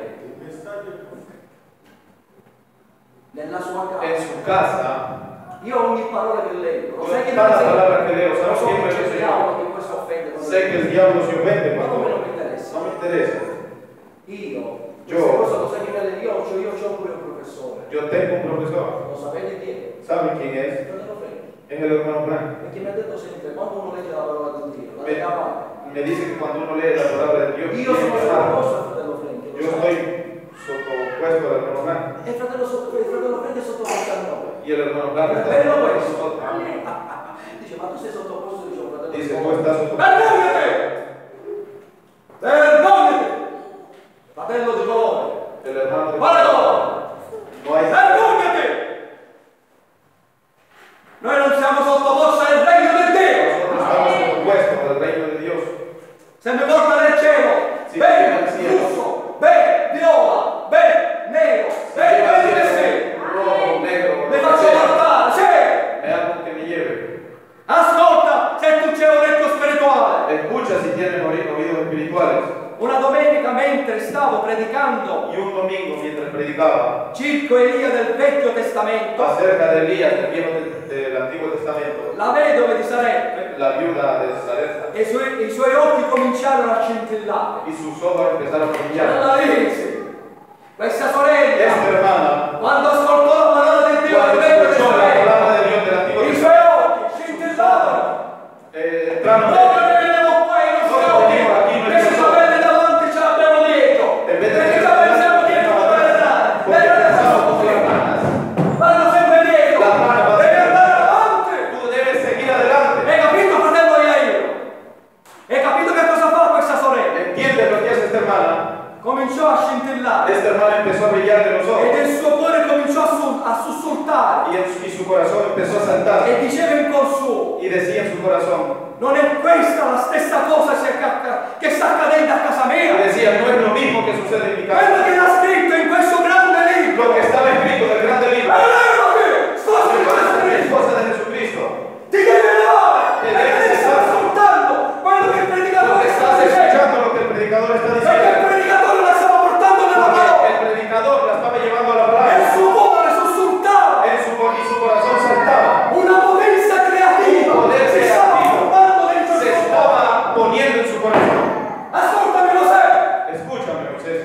nella sua En casa, su casa, io ogni parola che leggo, lo yo sai che cada non palabra que leo, lo ¿sabes so quién che me c'è lo il enseñó? diavolo che poi si offende quando Sé que el diablo se ofende ma non me cuando lo interessa. no me interesa. Io, Io- questa cosa lo sai che nelle io, ho- io ho pure un professore, Yo tengo un profesor, lo sapete chi è? ¿saben quién es? Fratello Freddy, Es el hermano Blanco. perché mi ha detto sempre, quando uno legge la parola di Dio, la Me, lega male. me dice que cuando uno lee la palabra de Dios, Io tiene sono que amar. sottoposto al fratello Freddy, lo Yo sai. estoy sottopuesto al hermano Blanco E il fratello, sotto- il fratello Freddy è sottoposto a noi. y el hermano Blanco È está bello sottopuesto a questo. nosotros. Dice, ma tu sei sottoposto, dice un fratello Dice, Freddy. tú estás sottopuesto. Vergognati! Vergognati! Fratello di colore. El hermano de Guarda colore! no hay Vergognati! Noi non siamo sottoposti al regno di Dio. nosotros estamos sottopuestos al reino de Dios. Se mi porta nel cielo, Sì, ben sì, sì. russo, ben viola, ben nero, ben quello che sei. Rojo, negro, Mi lo que faccio sea, portare, sì! es algo que me lleve. Ascolta, se tu c'è un orecchio spirituale. Escucha si tienen oí- oídos espirituales. Una domenica mentre stavo predicando Y un domingo mientras predicaba circo Elia del Vecchio Testamento, acerca de Elías del, Viejo, del, del Antiguo Testamento, la vedova di Sarepta, la viuda de Sarepta, e i suoi, i suoi occhi cominciarono a scintillare. y sus ojos empezaron a brillar. Allora dice, questa sorella, Esta hermana, quando ascoltò la parola di Dio del cuando Vecchio escuchó la Testamento, palabra de Dios del Antiguo i suoi Testamento, occhi scintillavano. eh, entraron Noi non vediamo qua i nostri No, occhi, no, aquí no che es ci eso. sapete davanti ce l'abbiamo dietro. En vez de Perché tener già pensiamo dietro come le rane. porque Le rane pensamos sono como las così. ranas. Vanno sempre dietro. La rana va Devi sempre- andare avanti. Tú debes seguir adelante. Hai capito, fratello Iairo? Hai capito che cosa fa questa sorella? ¿Entiendes lo que hace esta hermana? Cominciò a scintillare Esta hermana empezó a brillar de los ed ojos il suo cuore cominciò a, su- a sussultare y, en su, y su corazón empezó a saltar e diceva in cuor suo, y decía en su corazón, non è questa la stessa cosa che acca- che sta accadendo a casa y mia? decía, no es lo mismo que sucede en mi Quello casa. che era scritto in questo grande libro. Lo que estaba escrito del grande libro, Elevati! Sposa di Gesù la Cristo! esposa de Jesucristo, Ti devi elevare! Ti Perché devi stai elevare. ascoltando quello che il lo predicatore que sta estás dicendo. escuchando, lo que el predicador está Perché il diciendo, predicatore la stava portando nella porque parola. el predicador la estaba llevando a la E il palabra, suo cuore sussultava. en su, y su corazón saltaba, Una potenza creativa Un poder si stava creativo. formando dentro se il suo cuore. estaba poniendo en su corazón. Ascoltami José. Escúchame, Moisés.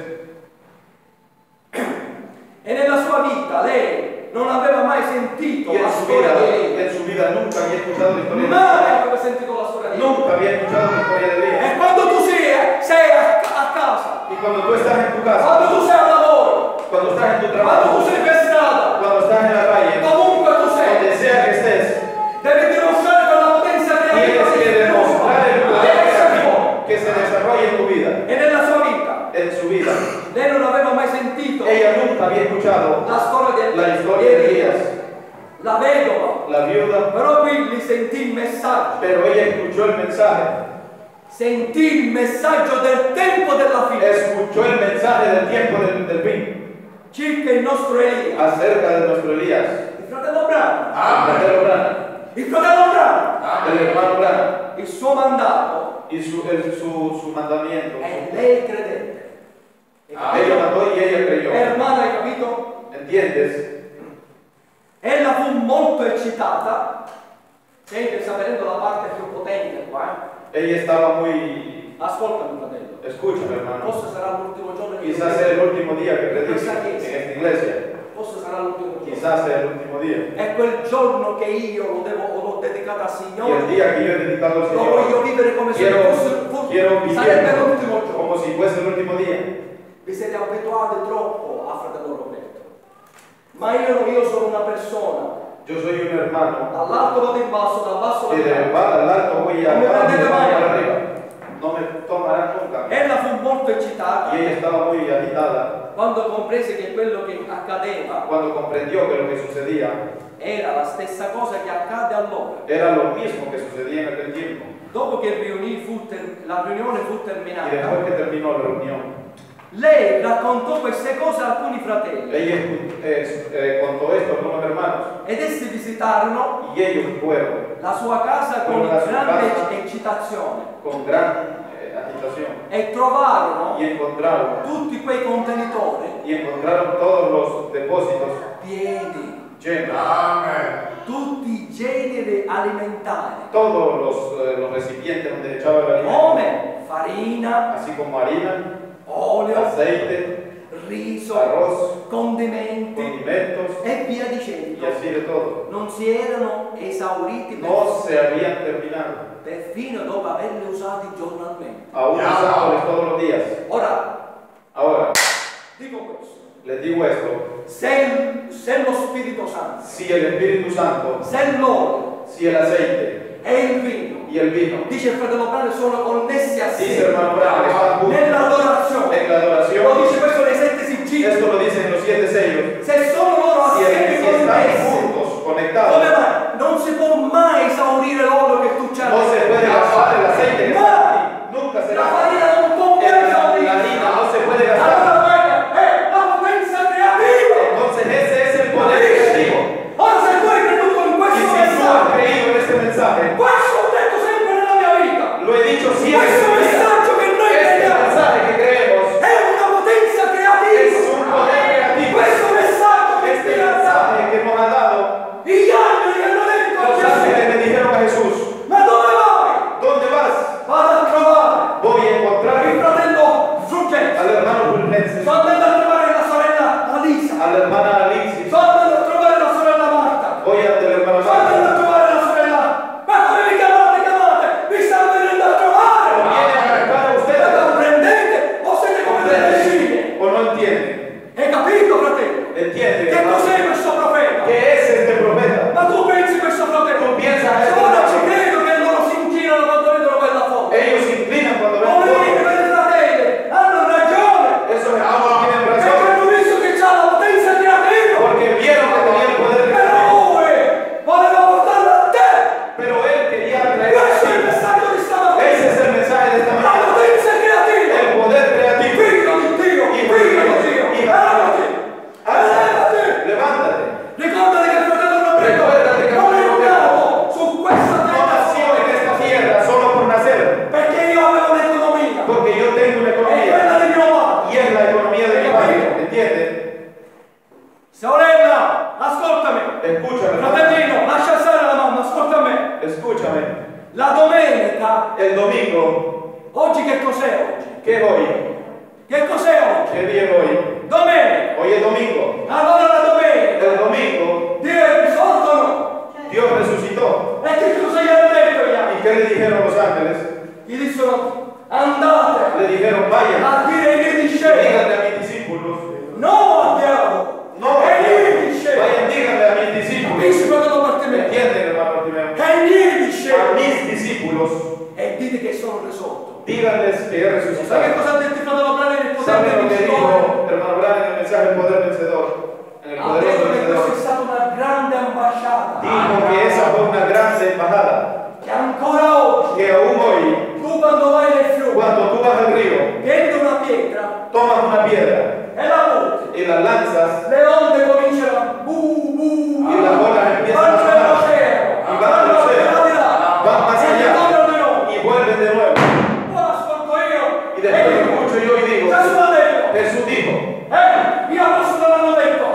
E nella sua vita lei non aveva mai sentito Y en la su storia vida, di Elia. en su vida nunca había escuchado la historia de Mai Elías. aveva sentito la storia di Elia. Nunca había escuchado la historia de Elías. E quando tu sei, sei a, a casa, Y cuando tú estás en tu casa, quando tu sei al lavoro, cuando estás en tu quando trabajo, tu sei per strada, cuando estás en la calle, comunque tu sei, donde sea que estés, devi dimostrare con la potenza creativa tienes que di Dio demostrar el poder che sei creativo buono. que se desarrolla en tu vida, E nella sua vita en su vida. lei non aveva mai sentito Ella nunca había escuchado la storia di, la di historia de Elia, Elías, la vedova, la viuda, però qui li sentì il messaggio, pero ella escuchó el mensaje, sentì il messaggio del tempo della fine, escuchó el mensaje del tiempo del, del fin, circa il nostro Elia, acerca de nuestro Elías, il fratello Brano, el fratello Branham, il fratello Brano, el hermano Branham, il suo mandato, y su, el- su, su mandamiento. e lei credette. Ella mandó y ella creyó. Hermana, hai capito? ¿Entiendes? Ella fu molto eccitata, senti, sta venendo la parte più potente qua, Ella estaba muy... eh? Ascoltami fratello, Escúchame, hermano. forse sarà l'ultimo giorno che Quizás sea el último día que predique Questa en chiesa. esta iglesia. forse sarà l'ultimo giorno. quizás sea el último día. E quel giorno che io lo devo, l'ho dedicato al Y el Signore, día que yo he dedicado al lo Señor, voglio vivere come se quiero, fosse, quiero sarebbe vivir l'ultimo giorno. como si fuese el último día. Vi siete abituati troppo a fratello Roberto. Ma io, io sono una persona, Yo soy un hermano dall'alto vado in basso, dal basso vado que in de alto. al alto voy a No me abajo, prendete mai. para arriba. No me tomarán nunca. Ella fu molto eccitata Y ella estaba muy agitada quando comprese che quello che accadeva cuando comprendió que lo que sucedía era la stessa cosa che accade allora. era lo mismo que sucedía en aquel tiempo. Dopo che il riunì fu ter- la riunione fu Y terminata, después que terminó la reunión, lei raccontò queste cose a alcuni fratelli ella eh, eh, contó esto a algunos hermanos ed essi visitarono y ellos fueron la sua casa con Fueron a su grande casa. eccitazione con gran eh, agitación e trovarono y encontraron tutti quei contenitori y encontraron todos los depósitos pieni, llenos, tutti i generi alimentari, todos los, eh, los recipientes donde echaba el alimento, come farina, así como harina, olio, aceite, riso, arroz, condimenti condimentos e via y dicendo. así de todo. Non si erano esauriti No se habían terminado, perfino dopo averli usati giornalmente. aún usándoles todos los días. Ora, Ahora, dico questo, les digo esto, se, il- se lo Spirito Santo, si el Espíritu Santo, se l'olio si el aceite e il vino, y el vino, dice il fratello Brano, sono connessi dice assieme hermano Branham, están juntos nell'adorazione. en la Lo adoración, dice questo nei sette sigilli. esto lo dicen los siete sellos, Se sono loro si, assieme si están connessi, juntos, come conectados, mai? Non si può mai esaurire l'olio che tu c'hai. no se puede gastar el aceite que está en ti, nunca La será. farina non può mai La, la esaurire. harina no se puede Allora gastar. guarda, è la potenza creativa. Entonces ese es el poder creativo. Ora se tu hai creduto in Y questo si tú has messaggio, creído en este mensaje, questo ho detto sempre nella mia vita, lo he dicho siempre, questo en mi vida, messaggio che noi este crediamo mensaje que creemos è una potenza es creativa. un poder creativo. Questo messaggio che Este ti ha dato, mensaje que nos ha dado, gli angeli hanno detto a los Gesù, ángeles le dijeron a Jesús, ma dove vai? ¿dónde vas? Vado a trovare Voy a il encontrar fratello Fulgencio, al hermano Fulgencio, sto andando a trovare la sorella Alisa, a la hermana Alexis, sto andando a trovare la sorella Marta, voy a del hermano sto andando Marta. a trovare la sorella, ma come mi chiamate, chiamate? Mi stanno venendo a trovare! Vienen a buscar a Ma ustedes, comprendete? O siete come delle scimmie? o no entienden. Hai capito, fratello? Entienden, Che hermano, cos'è questo profeta? ¿qué es este profeta? Ma tu pensi questo fratello? Tu piensas a este Ora ci profeta. credo che loro si inchinano quando vedono quella foto. Ellos se inclinan cuando ven Poverini, todo. quei fratelli, hanno ragione! Esos hermanos tienen Perché razón, hanno visto che c'ha la potenza creativa! porque vieron que tenía el poder Però creativo. lui voleva portarla a te! Pero él quería traer Questo è il así. messaggio di stamattina! Ese es el mensaje de esta La mañana. potenza creativa! El poder creativo. Figlio di Dio! Figlio di Dio! Elevati! Elevati! Levántate. Ricordati che il fratello Roberto Ricordati che il non è fratello nato su questa No nació terra en esta tierra solo por nacer, perché io avevo un'economia porque yo tengo una e quella economía di mio padre. y es la economía de mi padre. ¿Entiendes? Sorella, ascoltami. Escúchame, Fratellino, lascia stare la mamma, ascolta me. escúchame. La domenica, El domingo, oggi che cos'è oggi? ¿qué es hoy? Che cos'è oggi? ¿Qué día es hoy? Domenica. Hoy es domingo. Allora la domenica, El domingo, Dio è risorto o no? Dios resucitó. E che cosa gli hanno detto gli ¿Y altri? qué le dijeron los ángeles? Gli dissero, andate Le dijeron, vayan, a dire ai miei discepoli. díganle a mis discípulos. No al diavolo. No, ai miei vayan, discepoli. díganle a mis discípulos. Capisci fratello Bartimeo? ¿Entienden, hermano Bartimeo? Ai miei A discepoli. mis discípulos, E dite che sono risorto. díganles que he Sai che resucitado. cosa ha detto il fratello Brani nel potere ¿Saben lo que vincitore? dijo hermano Branham en el mensaje del poder vencedor? En el Ha poderoso detto che questa è vencedor. stata una grande ambasciata. Dijo que esa fue una grande embajada. Che ancora oggi, Que aún hoy, tu quando vai nel fiume, cuando tú vas al río, prendi una pietra tomas una piedra e la butti. y la lanzas Le onde cominciano a bu bu y las olas empiezan a vanno sonar nell'oceano, y van vanno al al océano, di là, van más e allá ritornano di nuovo. y vuelven de nuevo. Poi ascolto io Y después e dico, escucho yo y digo, Gesù ha detto, Jesús dijo, eh, gli apostoli hanno detto,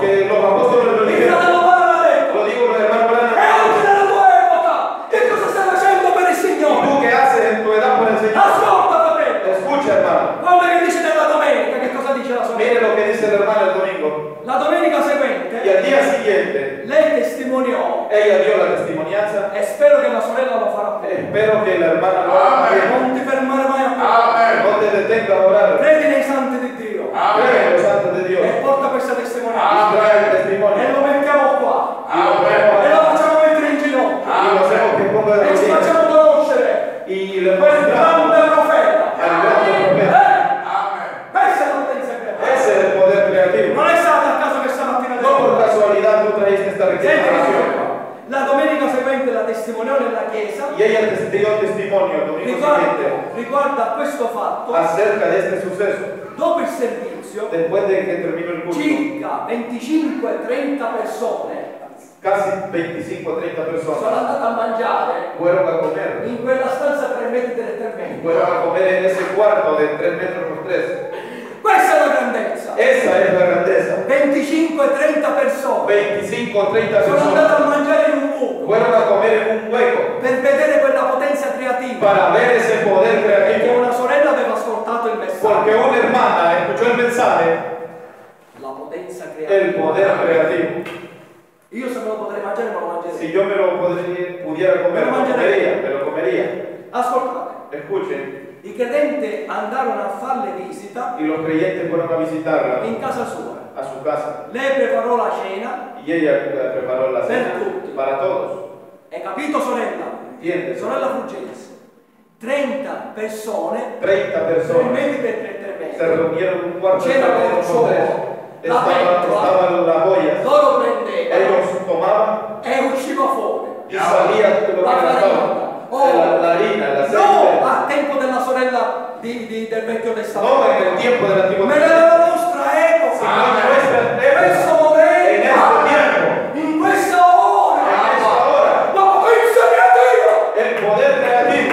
siguiente, lei testimoniò, ella dio la testimonianza e spero che la sorella lo farà e pure. espero che la hermana lo haga también. Non ti fermare mai a parlare. No te detenga a orar. Credi nei santi di Dio. Cree en los santos de Dios. E porta questa Y testimonianza. trae el E testimonio. lo mettiamo qua. Y lo ponemos E lo acá. facciamo mettere in ginocchio. Y lo hacemos que ponga de E ci rodillas. facciamo conoscere Y le quel mostramos grande profeta. al grande Eh? profeta. Questa è la potenza creativa. Ese es el poder creativo. Non è stato a caso che stamattina No por casualidad tú trajiste esta Senti riqueza. questo qua. La domenica seguente la testimoniò nella chiesa Y ella te dio testimonio el domingo riguardo, siguiente riguardo a questo fatto. acerca de este suceso. Dopo il servizio, Después de que terminó el culto, circa venticinque trenta persone casi veinticinco a treinta sono personas andate a mangiare fueron a comer. in quella stanza tre metri delle tre metri. Fueron a comer en ese cuarto de tres metros por tres. Questa è la grandezza. Esa es la grandeza. venticinque trenta persone veinticinco o treinta sono andate personas a mangiare in un buco fueron a comer en un hueco per vedere quella potenza creativa. para ver ese poder Perché creativo. una sorella aveva ascoltato il messaggio. Porque una hermana escuchó el mensaje, La potenza el creativa. poder creativo. Io se me lo potrei mangiare me lo mangerei. Si yo me lo podría- pudiera comer, me lo comería, me lo comería. Ascoltate, Escuchen, i credenti andarono a farle visita y los creyentes fueron a visitarla in casa sua. a su casa. Lei preparò la cena. Y ella eh, preparó la cena Per tutti. para todos. Hai capito, sorella? ¿Entiendes? Sorella Fruggesi. trenta persone, treinta tre personas metri per tre, tre se metri. reunieron en un cuarto de C'era tres il por tres. fuoco, la Estaban, pentola, estaban las ollas. loro prendevano Ellos tomaban e usciva fuori. y salía lo que La faltaba. farina. Oh, La, la harina, el aceite. no, a tempo della sorella di, di- del Vecchio No Testamento. en el tiempo del Antiguo Ma Testamento, nella nostra epoca, sino en nuestra in questo época, momento, en este tiempo, in questa ora, en esta hora, la potenza creativa. el poder creativo,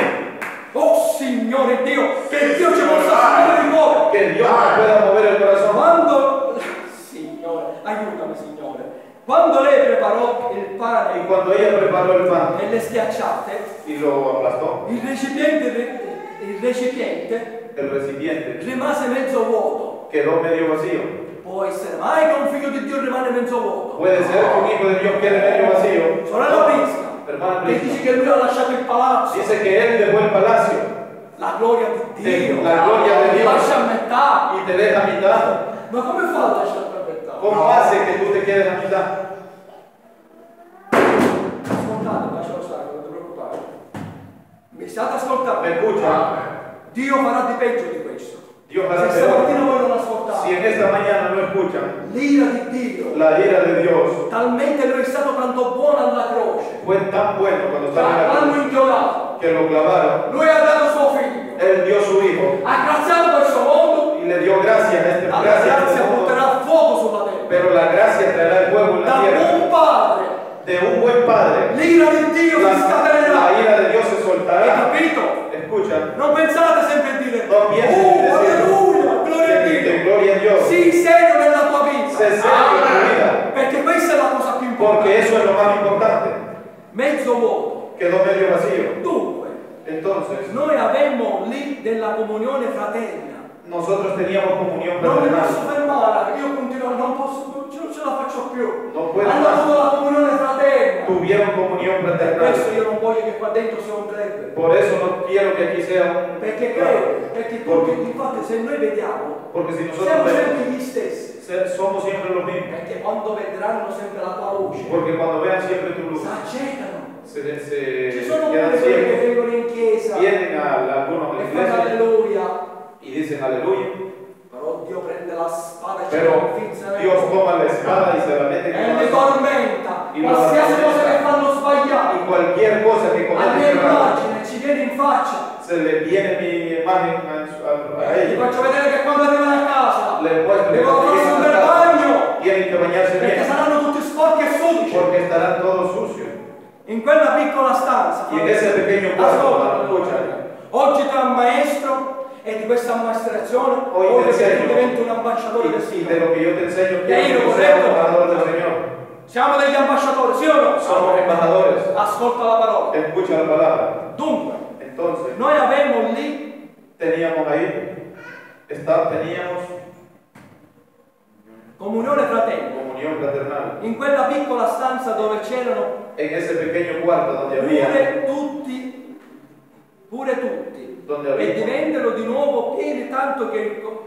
Oh Signore Dio, che Dio ci possa fare di cuore. que Dios nos pueda mover el corazón. Quando, Signore, aiutami Signore, quando lei preparò il Y pane cuando ella preparó el pan e le schiacciate, y lo aplastó, il recipiente, il recipiente el recipiente rimase mezzo vuoto. quedó medio vacío. Può essere mai che un figlio di Dio rimane mezzo vuoto. Puede ser que un hijo de Dios quede medio vacío. Sorella Prisca, Hermana che Prisca, dice che lui ha lasciato il palazzo, dice que él dejó el palacio la gloria di Dio, La gloria di Dio. lascia a metà. y te deja a mitad. Ma come fa a lasciarlo a metà? ¿Cómo hace que tú te quedes a mitad? Ascoltate, lascialo stare, non ti preoccupare. Mi state ascoltando? ¿Me escucha? Dio farà di peggio di questo. Dios hará Se peor. stamattina voi non ascoltate, Si en esta mañana no escuchan l'ira di Dio, la ira de Dios, talmente lui è stato tanto buono alla croce, fue tan bueno cuando estaba en la l'hanno cruz inchiolato, que lo clavaron. lui ha dato suo figlio, Él dio su hijo ha graziato questo mondo, y le dio gracia en este la gracia a este grazia mundo. butterà fuoco sulla terra. Pero la gracia traerá el fuego en la Da tierra. un padre, De un buen padre, l'ira di Dio si la, scatenerà. la ira de Dios se Hai soltará. capito? Escucha, Non pensate sempre a dire, no pienses en oh, decir alleluia, gloria a de, de Dio. gloria a Dios. Sii serio nella tua vita, Sé serio en tu vida, perché questa è la cosa più importante. porque eso es lo más importante. Mezzo vuoto. Quedó medio vacío. Dunque, Entonces, noi avemmo lì della comunione fraterna. nosotros teníamos comunión Non mi fraternal. posso fermare, io continuo, non posso, non ce non ce la faccio più. No puedo Hanno más. avuto la comunione fraterna. Tuvieron comunión Per questo fraternal. io non voglio che qua dentro sia un club. Por eso no quiero que aquí sea un... Perché credo, perché tutti, infatti se noi vediamo, Porque si nosotros siamo vemos, sempre gli stessi. se- somos siempre los mismos. Perché quando vedranno sempre la tua luce, Porque cuando vean siempre tu luz, s'accecano. se, se Ci sono quedan pure quelli che ciegos. vengono in chiesa e Vienen a la- algunos a la fanno iglesia alleluia. y dicen aleluya. Però Dio prende la spada e ce la Pero infilza nel Dios cuore. toma la espada y se la mete en E el li corazón. tormenta. Y lo Qualsiasi cosa atormenta. che fanno sbagliare, Y cualquier cosa que a mia cometen errado, immagine ci viene in faccia. se le viene mi imagen a, a- a Ti ellos. faccio vedere che quando arrivano a casa Le muestro que devono cuando farsi un llegan bel a casa, bagno, tienen que bañarse perché bien, saranno tutti sporchi e sudici. porque estarán todos sucios. In quella piccola stanza, Y en ese pequeño cuarto, ascolta, escucha, oggi tu sei un maestro e di questa ammaestrazione Hoy te voglio che tu enseño. diventi un ambasciatore del y, y de Signore. lo que yo te enseño, Y quiero ahí que lo tú seas correcto. embajador del Señor. Siamo degli ambasciatori, sì o no? Somos embajadores. Ascolta la parola. Escucha la palabra. Dunque, Entonces, noi avevamo lì teníamos ahí, está, teníamos Comunione fraterna. comunión fraternal. In quella piccola stanza dove c'erano En ese pequeño cuarto donde había, pure tutti, pure tutti, donde e había, divennero di nuovo pieni tanto che il co-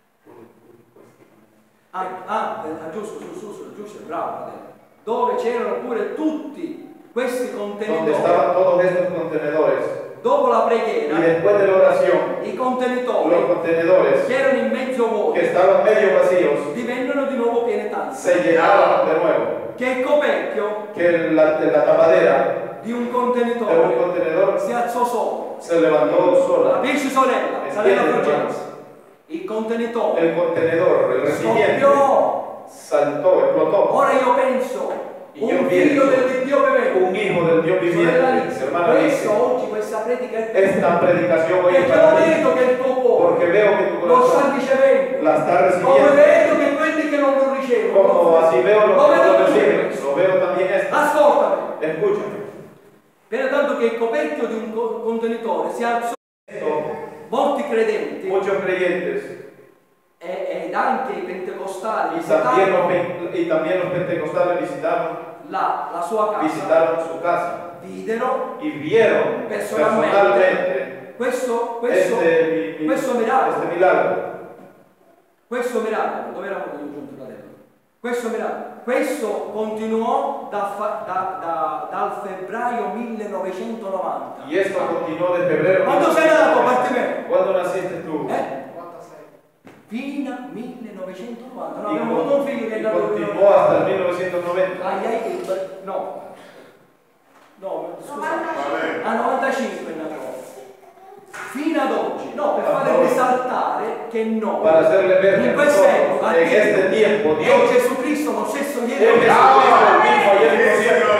ah, ah, eh, giusto, giusto, giusto, giusto, bravo, fratello. Dove c'erano pure tutti questi donde contenitori. estaban todos estos contenedores. Dopo la Y preghiera, después de la oración, i los contenitori contenedores che erano in mezzo que vuoti estaban medio vacíos divennero di nuovo pieni tanto. se llenaron de nuevo. Che il coperchio Que la, la tapadera di un de un contenitore contenedor si alzò solo. se levantó sola. Capisci, sorella? Entiende, Sorella hermano. Fulgenza. Il contenitore El contenedor, el recipiente, scoppiò. saltó, explotó. Ora io penso, Y yo un pienso, figlio del Dio vivente. un hijo del Dios Sorella viviente, Lisa, hermana questo Alicia, oggi, questa predica è per esta predicación hoy es perché lo para ti, vedo che il tuo cuore porque veo que tu lo sta corazón ricevendo. la está Come recibiendo. vedo che quelli che non lo ricevono Como lo así veo lo lo que vedo no lo pure reciben, questo. lo veo también esto. Ascoltami. Escúchame. Pertanto che il coperchio di un co- contenitore si alzò, Esto, molti credenti muchos creyentes e- ed anche i pentecostali y también, los, visitarono pen- y también los pentecostales visitaron, la, la sua casa, visitaron su casa videro y vieron personalmente personalmente questo, questo, este, mi- mi- questo miracolo. este milagro. Questo miracolo, dove eravamo io giunti, fratello? Questo miracolo, questo continuò da fa- da- da- dal febbraio millenovecentonovanta. Y esto continuó de febrero. Quando sei nato, Bartimeo? ¿Cuándo naciste tú? Eh? Fino al millenovecentonovanta. No, Y, abbiamo con- avuto un figlio che è y nato nel continuó hasta el mil novecientos noventa. Ai, ai, che- no. No, scusa. A novantacinque è nato. Fino ad oggi. No, per fare Allora. risaltare che no. Para hacerle ver In que questo nosotros, tempo, en este tiempo, è Dios Gesù Cristo lo stesso ieri es e oggi. Jesucristo el mismo ayer y por siempre.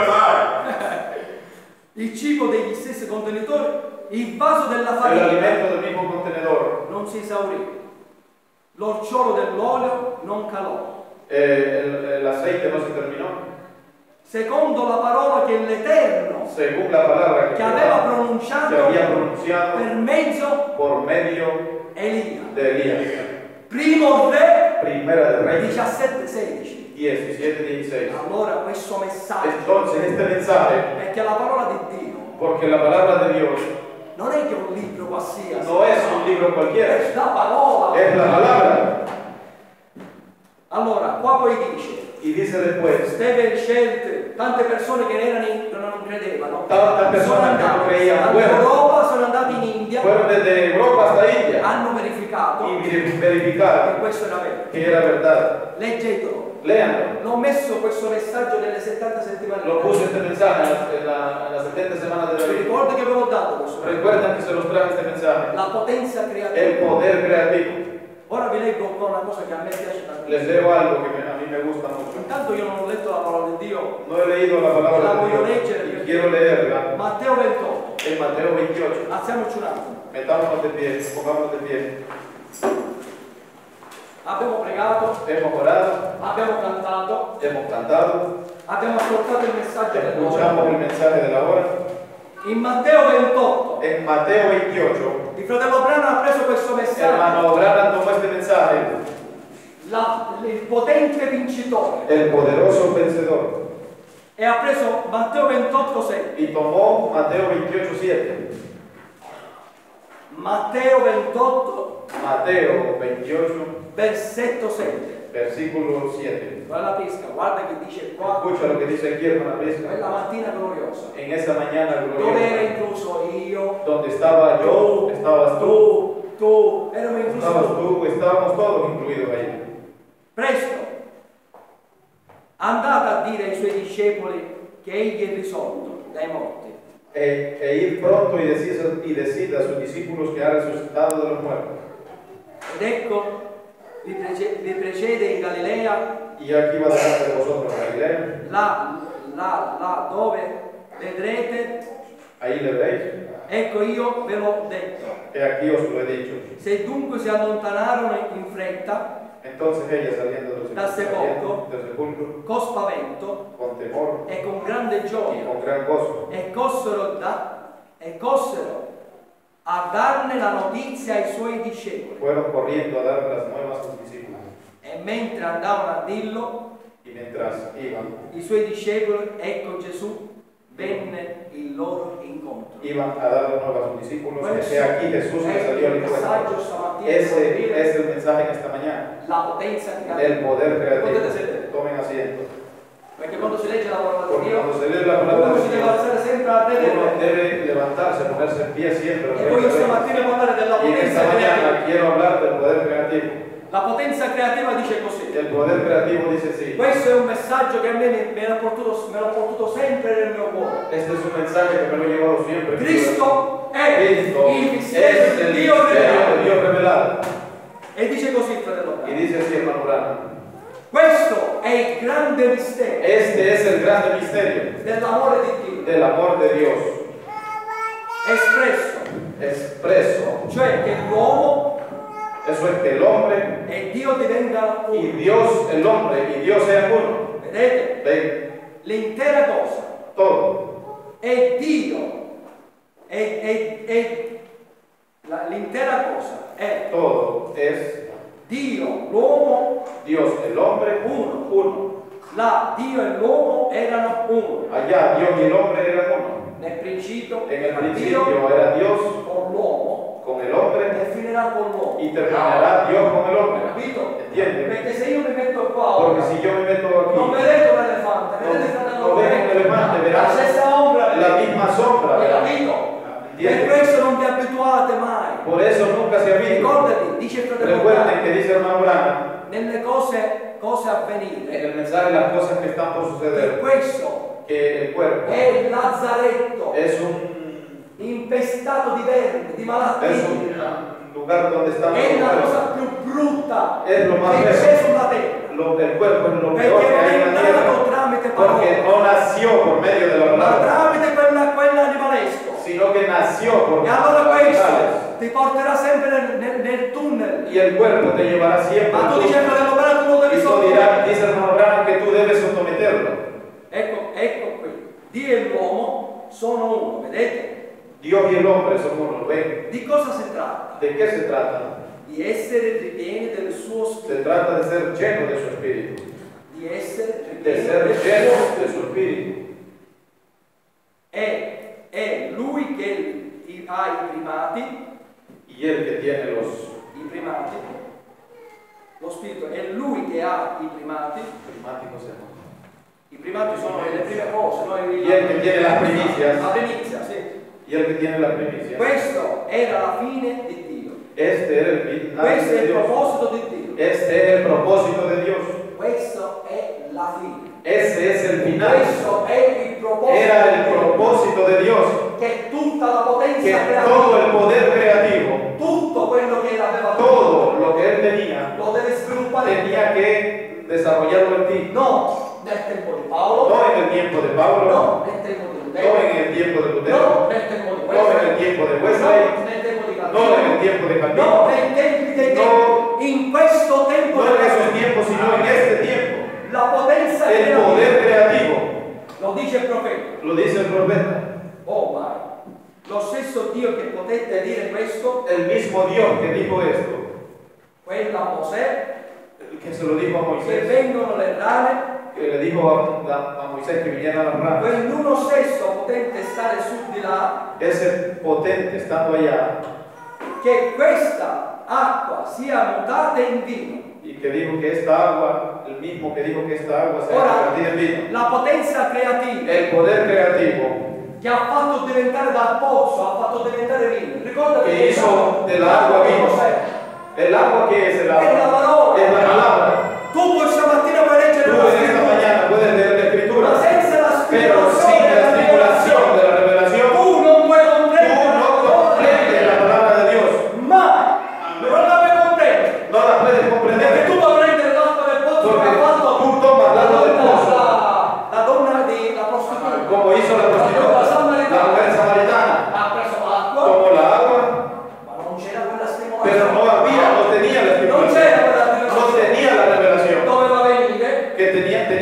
Il cibo degli stessi contenitori, il vaso della El farina alimento del mismo contenedor, non si esaurì. L'orciolo dell'olio non calò. eh, el, el aceite no se terminó. Secondo la parola che l'Eterno Según la palabra que, che aveva que pronunciato había pronunciado per mezzo por medio Elia. de Elías. Primo re Primera de Reyes diciassette sedici. diecisiete dieciséis. Allora questo messaggio, Entonces este mensaje, perché la parola di Dio porque la palabra de Dios non è che un libro qualsiasi, no es un libro cualquiera, è la parola. es la palabra. Allora, qua poi dice, Y dice después, Steve scelte tante persone che erano in, non credevano, tantas personas sono que no andate creían, bueno, dall'Europa, sono andati in India, fueron desde Europa hasta India hanno verificato y che verificaron questo era vero. que era verdad. Leggetelo. Léanlo. L'ho messo questo messaggio delle settanta settimane. Lo puse este mensaje en las, en la- en las setenta semanas de Vi David. ricordo che ve l'ho dato questo. Recuerdan que se los traje este mensaje. La potenza El creativa. poder creativo. Ora vi leggo qua una cosa che a me piace tanto. Les leo algo que me- a mí me gusta mucho. Intanto io non ho letto la parola di Dio. No he leído la La palabra voglio de leggere Dios y perché- quiero leerla Matteo ventotto. en Mateo veintiocho. Alziamoci un attimo. Metámonos de pie, pongámonos de pie. Abbiamo pregato, Hemos orado, abbiamo cantato, hemos cantado, abbiamo ascoltato il messaggio escuchamos dell'uomo. el mensaje de la hora. In Matteo ventotto, En Mateo veintiocho, il fratello Branham ha preso questo messaggio. hermano Branham tomó este mensaje, La- il potente vincitore. el poderoso vencedor, E ha preso Matteo ventotto sei. y tomó Mateo veintiocho siete. Matteo ventotto, Mateo veintiocho, versetto sette. versículo siete. Guarda la pesca, guarda che dice qua. Escucha lo que dice aquí, hermana Prisca. Quella mattina gloriosa. En esa mañana Dove era gloriosa, incluso io, donde estaba yo, estabas tú, tu, tu, erano inclusi estabas tutti. tú, estábamos todos incluidos ahí. Presto, andate a dire ai suoi discepoli che egli è risorto dai morti. E, e ir pronto y decid, y decid a sus discípulos que ha resucitado de los muertos. Ed ecco, vi, prece- vi precede in Galilea, Y aquí va delante de vosotros Galilea, là, là, là dove vedrete, ahí le veréis, ecco io ve l'ho detto. que aquí os lo he dicho. Se dunque si allontanarono in fretta, Entonces ella saliendo del Dal sepolcro. del sepulcro, con spavento con temor e con grande y gioia, con gran gozo, e cossero, da, e cossero a darne la notizia ai suoi discepoli. fueron corriendo a dar las nuevas a sus discípulos. E E mentre andavano a dirlo, Y mientras iban, i suoi discepoli, ecco Gesù, venne il loro incontro. iban a dar de nuevo a sus discípulos, Questo que aquí Jesús les è salió al il messaggio encuentro. stamattina. Ese es el mensaje en esta mañana. La potenza El creativa. poder creativo. Potete sedere. Tomen asiento. Perché quando si legge la parola di Porque Dio, cuando se lee la palabra uno de si deve Dios, alzare sempre a uno vedere. debe levantarse, ponerse en pie siempre. E voglio stamattina parlare della Y en esta potenza creativa. mañana quiero hablar del poder creativo. La potenza creativa dice così. El poder creativo dice así. Questo è un messaggio che a me mi- me l'ha portato, me l'ha portato sempre nel mio cuore. Este es un mensaje que me lo he llevado siempre. en mi Cristo è Cristo il es mistero el di Dio misterio de rivelato. Dios revelado. E dice così, fratello. Y dice así, hermano Branham. Questo è il grande mistero Este es el grande misterio dell'amore di Dio del amor de Dios espresso, expreso. cioè che l'uomo Eso es que el hombre e Dio diventano y uno. Dios, el hombre y Dios sean uno. Vedete? Ven, L'intera cosa todo, è Dio, è, è- è- la- l'intera cosa è todo es Dio, l'uomo, Dios, el hombre, uno. uno. Là Dio e l'uomo erano uno. Allá Dios y el hombre eran uno. Nel principio En el era Dio principio era Dios con l'uomo con el hombre e finirà con l'uomo. y terminará Dios con el hombre. Capito? ¿Entiendes? Perché se io mi metto qua Porque ora, si yo me meto non aquí, vedete un elefante, no, vedete fratello no ven un Lorenzo? elefante, La verás stessa ombra, la vedete? misma sombra. Hai ¿verdad? capito? Per ¿Entiendes? questo non vi abituate mai. Por eso nunca se ha visto. Ricordati, dice il fratello Recuerden Lorenzo, que dice hermano Branham nelle cose, cose a en venire, el mensaje las cosas que están por che suceder, questo que el cuerpo è il lazzaretto es un, impestato di vermi, di es malattie. un lugar donde están los È la cuerpos. cosa più brutta Es lo más che feo. c'è sulla terra. Lo, el cuerpo es lo Perché peor que non hay è en la nato tierra. tramite Porque parole, no nació por medio de la ma palabra, tramite quella, quella animalesco. sino que nació por E allora animales. questo ti porterà sempre nel, nel- nel tunnel. Y el cuerpo te llevará siempre. Ma tu al dici túnel. fratello Branham, tu lo devi Y tú sottomettere. dirás, dice hermano Branham que tú debes someterlo. Ecco, ecco qui. Dio e l'uomo sono uno, vedete? Dios y el hombre son uno. ¿Ven? Di cosa si tratta? ¿De qué se trata? Di essere ripieni del suo Se spirito. trata de ser lleno de su espíritu. Di essere De ripieni ser del suo lleno spirito. de su espíritu. È, è lui che i- ha i primati, Y el que tiene los i primati, lo spirito è lui che ha i primati, primáticos, hermano. i primati sono le prime cose, no? I- Y el que tiene las primicias. La primizia, sì. Y el que tiene la primicia. Questo era la fine di Dio. Este era el final Questo è de il Dios. proposito di Dio. Este es el propósito de Dios. Questo è la fine. Ese es el final. Questo è il proposito Era el di Dio. propósito de Dios. Che tutta la potenza Que creativa, todo el poder creativo, tutto quello che aveva todo lo que él tenía, lo deve sviluppare tenía que desarrollarlo en ti. no nel tempo di Paolo, No en el tiempo de Pablo, no nel tempo di no Lutero, en el tiempo de Lutero, no nel tempo di no en el Wesley, tiempo de no Wesley, nel tempo di no en Calvino, el tiempo de no Calvino, nei tempi dei No. tempi, in questo tempo no en della esos storia, tiempos, sino en este tiempo. la potenza El creativa, poder creativo, lo dice il profeta. lo dice el profeta. Oh my, lo stesso Dio che potette dire questo, El mismo Dios que dijo esto, quella a Mosè, el que se lo dijo a che Moisés, vengono le rane, que le dijo a, a- a Moisés que vinieran las ranas, quell'uno stesso potente stare su di là, ese potente estando allá che questa acqua sia mutata in vino. y que dijo que esta agua, el mismo que dijo que esta agua se Ora, convertida en vino. la potenza creativa El poder creativo che ha fatto diventare dal pozzo, ha fatto diventare vino. Ricordati que hizo dell'acqua vino. cos'è? El agua que es el È la agua, parola. es la palabra. Tu questa mattina puoi leggere Tú la en esta scrittura, mañana puedes leer la ma escritura, senza la pero spiegazione sin la della estimulación rivelazione, de la revelación, tu non puoi tú comprendere la no parola. comprendes la palabra de Dios. Mai, non la puoi comprendere. No la puedes Perché comprender. tu puoi prendere l'acqua del pozzo che Porque ha fatto tú tomas la l'agua del donna, pozo, la, la donna di la prostituta. como hizo la La prostituta, la samaritana. mujer samaritana. Ha preso l'acqua, Tomó la agua, ma non c'era quella stimolazione. pero no había, no tenía la Non estimulación, c'era quella no rivelazione. tenía la revelación Doveva venire que tenía,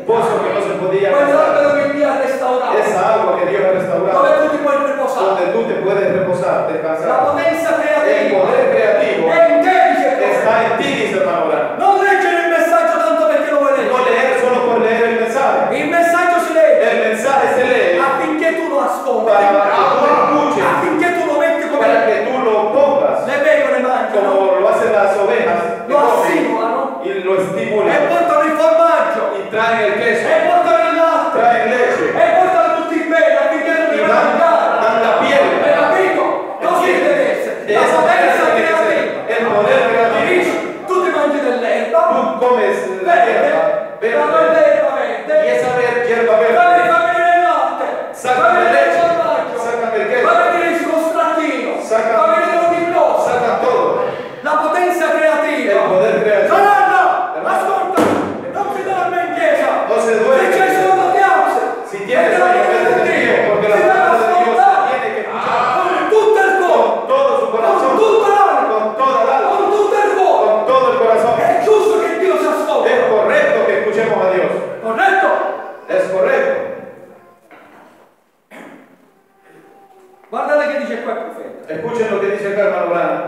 pozo que no se podía quell'albero alcanzar, che Dio ha restaurato, esa agua que Dios ha restaurado, dove tu ti puoi riposare. donde tú te puedes reposar, La descansar. potenza El creativa poder creativo è in te, dice il está profeta. en ti, dice el hermano Branham. Non leggere il messaggio tanto perché lo vuoi No leggere. leer solo por leer el mensaje. Il messaggio si legge El mensaje se lee affinché tu lo ascolti, para que tú lo escuches, affinché tu lo metti come para que tú lo pongas le pecore mangiano, como lo hacen las ovejas, que lo comen assimilano y lo e estimulan portano il formaggio y traen el queso, e portano il latte traen leche e portano tutti i beni affinché non y devi dan, mangiare. dan la piel. Hai capito? Così deve essere. De La esa manera potenza tiene que ser. creativa. El poder creativo. Capisci? Tu ti mangi dell'erba Tú comes la hierba verde, la verde dell'erba y verde, esa ver- hierba fammi verde fammi vedere il latte, saca fammi la vedere il leche, formaggio, sacan el fammi queso, vedere il suo strattino, Saca- fammi vedere ogni cosa. sacan todo. La potenza creativa. El poder creativo. Sorella, ascolta, non si dorme in chiesa. No se duerme. Se c'è solo ti alzi. Si tienes Perché la sueño, parola quédate di en Dio pie, porque la si deve palabra de Dios se ascoltare tiene que escuchar con tutto il cuore, con todo su corazón, con tutta l'anima, con toda el alma, con tutto il cuore. con todo el corazón. È giusto che Dio si ascolta. Es correcto que escuchemos a Dios. Corretto? Es correcto. Guardate che dice qua il profeta. Escuchen lo que dice acá el hermano Branham.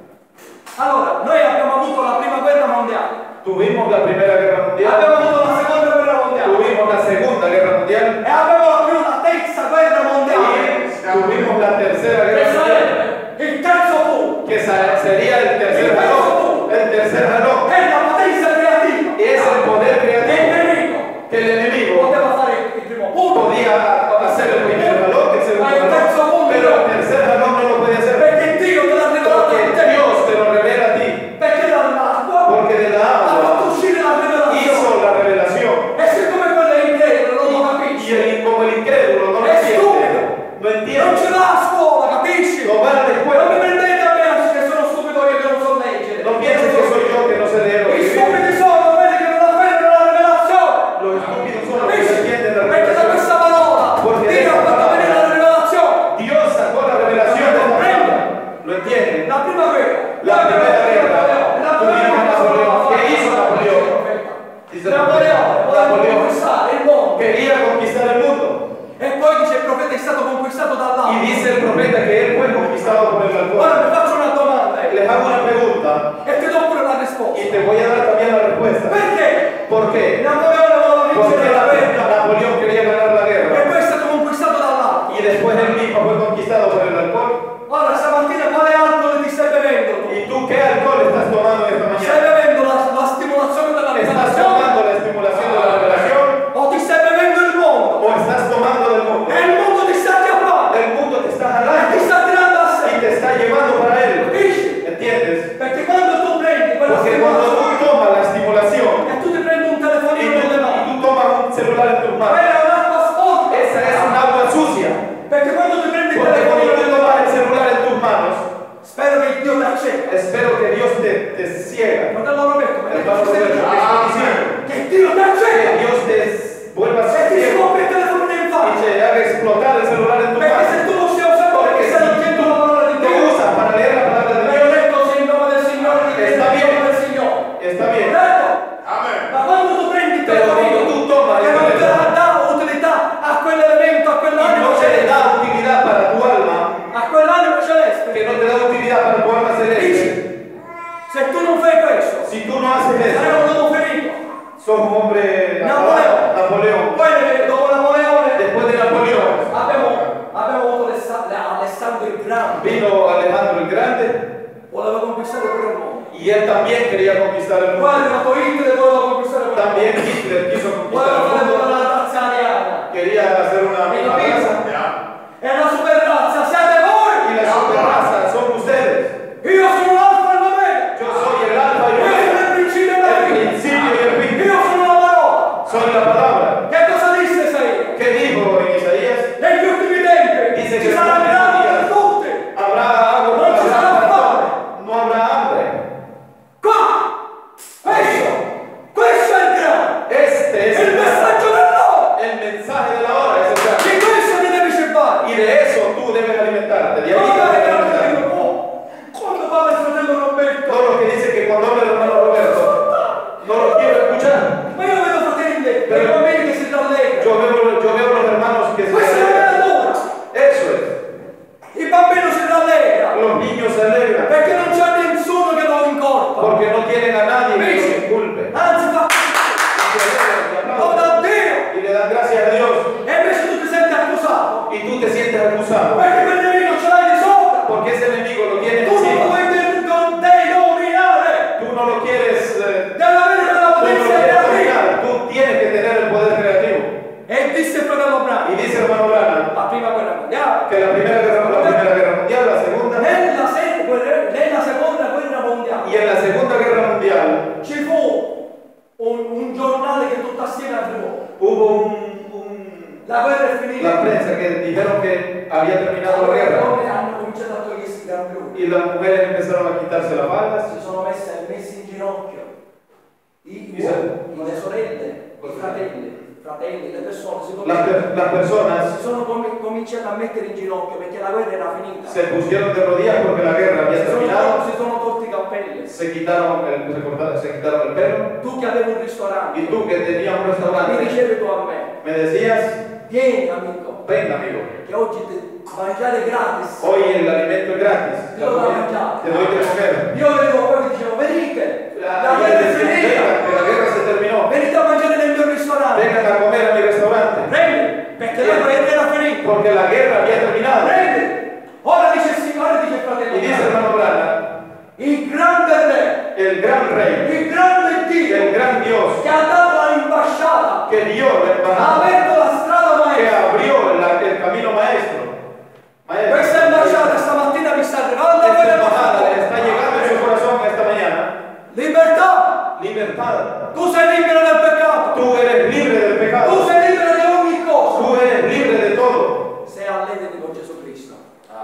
Allora, noi abbiamo avuto la prima guerra mondiale, Tuvimos la Primera Guerra Mundial, abbiamo avuto la seconda guerra mondiale tuvimos la Segunda Guerra Mundial e abbiamo più la terza guerra mondiale. y tuvimos la Tercera Che Guerra Mundial, sarebbe il terzo punto, que sa- sería el tercer reloj. El tercer reloj è la potenza creativa. es el poder Il creativo nemico que el enemigo poteva fare il primo punto, podía hacer el primer reloj, el segundo ma il terzo reloj, punto pero el no, tercer reloj no lo puede hacer perché Dio te l'ha rivelato a porque te, Dios te lo revela a ti, perché dall'acqua porque de la ha fatto agua uscire la rivelazione. hizo la revelación E siccome quello è incredulo, non lo y capisce, el, como el incrédulo no lo Es entiende, estúpido. no non entiende, ce l'ha a scuola, capisci? no va a la Non mi escuela, prendete a me che sono stupido io che non so leggere. no pienses que soy yo que no sé leer o I escribir. stupidi sono quelli che non affermano la rivelazione. Los estúpidos son los que no Capisci? entienden la Perché da questa revelación. parola Porque de Dio esa ha fatto palabra venire la rivelazione. Dios sacó la revelación de esta palabra. ¿Lo entienden? La prima guerra. La primera guerra. La Tuvimos prima Napoleón. ¿Qué hizo Napoleón? Dice Napoleone voleva Napoleón conquistare il mondo. quería conquistar el mundo. E poi dice il profeta è stato conquistato Y dall'alto. dice el profeta que él fue conquistado por el alcohol. Ora mi faccio una domanda Les hago una pregunta e ti do pure la risposta. y te voy a dar también la respuesta. Perché? ¿Por qué? Napoleone voleva Porque vincere la guerra Napoleón quería ganar la e guerra poi è stato conquistato dall'alto. y después él mismo fue conquistado por el alcohol. Ora stamattina quale alcol ti stai bevendo tu? ¿Y tú qué alcohol estás tomando esta Stai mañana? bevendo la, la stimolazione della ¿Estás rivelazione tomando la estimulación de la revelación o ti stai bevendo il mondo? o estás tomando del mundo? E il mondo ti sta chiamando El mundo te está e ti jalando sta tirando a y sé. te está llevando para él. Capisci? ¿Entiendes? Perché quando tu prendi quella Porque cuando stimolazione tú tomas la estimulación e tu ti prendi un y telefonino tú, nelle y mani, tú tomas un celular en tus manos, quella è un'acqua sporca. esa es un agua sucia. Perché quando ti prendi il Porque cuando telefonino tú nelle tomas el mani, celular en tus manos, spero che Dio ti accetta. espero que Dios te, te ciega. Fratello Roberto, perché Hermano tu stai Roberto, dicendo ¿qué está diciendo? che Dio ti Que accetta Dios te vuelva a e ser ti ciego scoppia il telefonino in y faccia. te haga explotar el celular en tus Perché se manos. tu lo stai usando Porque perché si stai leggendo la parola di te Dio, usas para leer la palabra de ma Dios, io ho detto se in nome del Signore ti Está nel bien. nome del Signore. está bien. Corretto? Amen. Ma quando tu prendi il Pero telefonino cuando tú tomas che el non te teléfono dà utilità a quell'elemento, a y quell'animo no te celeste, da utilidad para tu alma, a quell'animo celeste, que no te da utilidad para tu alma celeste, se tu non fai questo, si tú no haces sarai eso, un uomo ferito. sos un hombre Napoleón. Napoleón. Poi eh, dopo Napoleone Después de Napoleón abbiamo, abbiamo avuto Alessa- Alessandro il Grande, vino Alejandro el Grande voleva conquistare pure il mondo. y él también quería conquistar el Poi è mundo. arrivato Hitler, voleva conquistare pure il También mondo. Hitler quiso conquistar Voleva el fare mundo. pure la razza ariana. Quería hacer una misma raza. E la super razza siete voi! Y la superraza son ustedes. Io sono l'alfa e l'omega! Yo soy el alfa y Io el sono omega, il principio e la el fine! principio y el fin. Io sono la parola! Soy la palabra. Che cosa disse Isaia? ¿Qué dijo en Isaías? Negli ultimi tempi Dice ci che sarà negli grande ultimi per tutti! Habrá agua Non ci para sarà para fame. todos. No habrá hambre. Qua! Questo! Questo è il grande! Este es Il el messaggio dell'ora! El mensaje de la hora es el grande. Di questo ti devi cirbare! Y de eso tú debes alimentarte. De ahí Non debes dai che alimentarte. dico, oh, quando parla il fratello Roberto, Todo lo que dice que cuando habla el hermano Roberto, no lo quiero escuchar. ma io vedo fratelli, Pero che acusado. Perché quel nemico ce l'hai di sopra. Porque ese enemigo lo tiene Tu non lo encima. vuoi de- con- denominare. Tú no lo quieres, eh, Deve avere quella tú no lo potenza quieres creativa. dominar. Tú tienes que tener el poder creativo. E disse il fratello Y Branham, dice hermano Branham la prima guerra mondiale, que la primera guerra, la primera guerra mundial, la segunda, nella, se- guerra- nella seconda guerra y mondiale en la segunda guerra mundial ci fu un, un giornale che tutto assieme arrivò. hubo un, un- La guerra è finita. la prensa que dijeron que había terminado la Allora, gli guerra uomini hanno cominciato a togliersi i gambroni, y las mujeres empezaron a quitarse las faldas. si sono messe, messi in ginocchio. I, I- uomini, le sorelle, i fratelli, fratelli, le persone si, Las, cominciano- per- las personas si sono com- cominciati a mettere in ginocchio perché la guerra era finita. se pusieron de rodillas porque la guerra había Si sono, terminado, si sono tolti i capelli. se quitaron el, se cortaron- se quitaron el pelo. Tu che avevi un ristorante, Y tú que tenías un mi restaurante, dicevi tu a me, me decías, vieni amico, venga amigo, che oggi te- mangiare gratis. hoy el alimento es gratis, Te lo da mangiare. te doy de comer. Io vedevo poi dicevo, venite, la La guerra è decía, venga, finita, que la guerra se terminó, venite a mangiare nel mio ristorante. vengan a comer a mi restaurante, Prendi, perché la guerra era finita. porque la guerra había terminado. Prendi. Ora dice il Signore, dice il fratello, Y dice hermano Branham, il grande re, el gran rey, il grande Dio, el gran Dios, che ha dato l'ambasciata, que dio la ha embajada, aperto la strada que maestra. abrió la- el camino maestro. Maestro, Questa ambasciata stamattina vi sta arrivando, voi esta la embajada le fate. está llegando en su corazón esta mañana. Libertà, Libertad. tu sei libero del peccato, Tú eres libre del tu pecado. sei libero di ogni cosa. Tú eres libre de todo. Sei all'Edene con Gesù Cristo.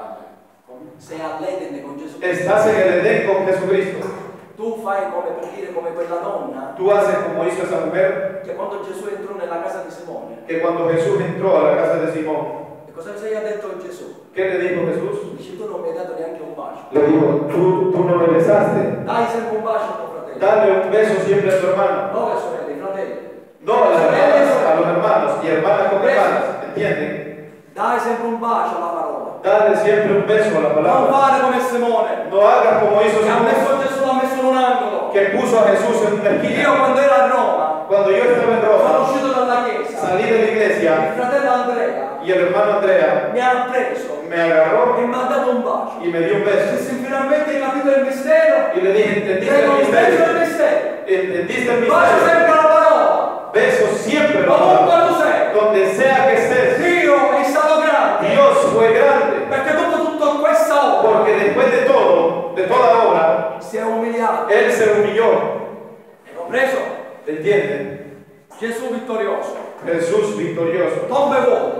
Sei all'Edene con Gesù Cristo. Estás en el Edén con Jesucristo. Tu fai come per dire come quella donna Tú haces como hizo esa mujer, che quando Gesù entrò nella casa di Simone, que cuando Jesús entró a la casa de Simón, e cosa gli ha detto Gesù? ¿qué le dijo Jesús? Dice, tu non mi hai dato neanche un bacio. Le dijo, tú, tú no me besaste. Dai sempre un bacio a tuo fratello. Dale un beso siempre a tu hermano. No le sorelle, i fratelli. No a las hermanas, a los hermanos y hermanas con hermanas. ¿Entienden? Dai sempre un bacio alla parola. Dale siempre un beso a la Non palabra. fare come Simone, No hagas como hizo che ha Simón, messo Gesù, l'ha messo in un angolo. que puso a Jesús en una Io esquina. quando ero a Roma, Cuando yo estaba en sono Roma, uscito dalla chiesa, salí de la il iglesia fratello Andrea y el hermano Andrea mi ha preso me agarró e mi ha dato un bacio. y me dio un beso. Se finalmente hai capito il mistero, Y le dije, ¿entendiste sei el convinto del misterio? mistero. ¿Entendiste el Bacio misterio? sempre la parola. Beso siempre la Ovunque palabra. tu sei. Donde sea que estés, Dio è stato grande. Dios fue grande. Perché dopo tutta questa opera Porque después de todo, de toda obra, si è umiliato. Él se humilló. E l'ho preso. ¿Entienden? Gesù vittorioso. Jesús victorioso. Tombe vuote.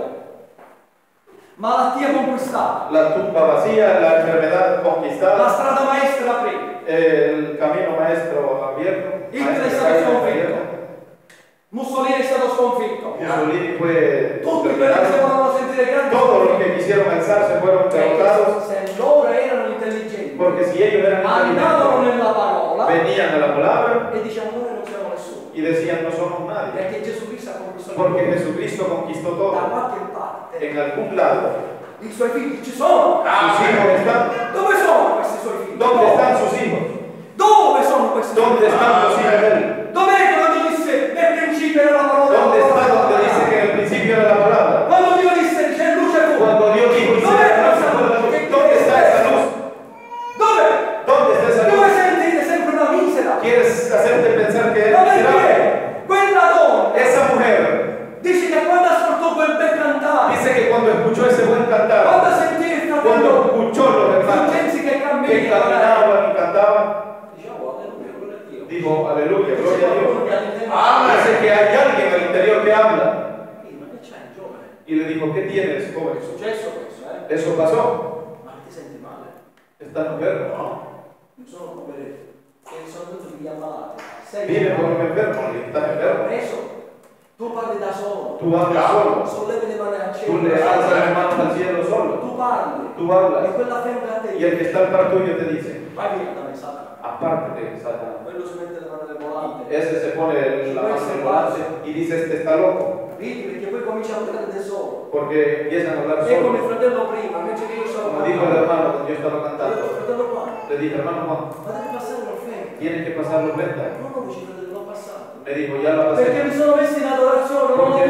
Malattia conquistata. La tumba vacía, la enfermedad La conquistada, strada maestra aprita. el camino maestro abierto. Hitler è maestro stato caído sconfitto. abierto. Mussolini è stato sconfitto. Mussolini fue Tutti quelli che si derrotado. volevano sentire grandi. Todos los que quisieron alzarse fueron derrotados. Se loro erano intelligenti, Porque si ellos eran andavano inteligentes, nella parola venían a la palabra e dicevano noi non siamo nessuno. y decían no somos nadie. Perché Gesù Cristo ha conquistato Porque tutto. Jesucristo conquistó Da todo. qualche parte En algún lado. i suoi figli ci sono. Sus hijos están. Dove sono questi suoi figli? ¿Dónde están sus hijos? Dove sono questi suoi ¿Dónde figli? están los hijos de él? Dov'è quando disse nel principio era la parola? ¿Dónde está donde dice que en el principio era la palabra? Quando Dio disse c'è luce fu. Cuando Dios dijo, "Y Dov'è sea questa luz", luce? ¿dónde está esa luz? Dove? ¿Dónde está esa Dove luz? sentite sempre una misera? ¿Quieres hacerte pensar que eres Ma miserable? perché? Quella donna Esa mujer dice che quando ascoltò quel bel cantare, dice que cuando escuchó ese buen cantar, quando sentì il cuando fratello escuchó los hermanos Vincenzi che que cammina, caminaban y cantaban, diciamo alleluia, gloria a Dio. dijo, aleluya, Dice gloria a Dios. qualcuno che all'interno- Dice que hay alguien al interior que habla. Sì, ma che c'hai, giovane? Y le dijo, ¿qué tienes, È joven? successo questo, eh? Eso pasó. Ma ti senti male? Estás enfermo. No, non sono come che sono tutti gli ammalati. Sei Viene por un enfermo y estás enfermo. preso. Tu parli da solo. Tú hablas solo. Sollevi le mani al cielo. Tú le alzas las manos al cielo solo. Tu parli. Tú E hablas. quella femmina a te. Y el que está al par tuyo te dice, Vai via da me, Satana. apártate, Satanás. Quello si mette le mani nel volante. Ese se pone la mano en el volante y dice, este está loco. Vedi, perché poi comincia a parlare da solo. Porque empiezan a hablar E come il solo. fratello prima, invece che io stavo Como dijo el hermano cuando yo estaba Io, cantando. fratello qua, Le dije, hermano Juan, ma devi passare una femmina. tienes que pasarlo lenta. No, no, dice fratello, l'ho passato. Me dijo, ya lo pasé. Perché mi sono messo in adorazione, non ho visto più che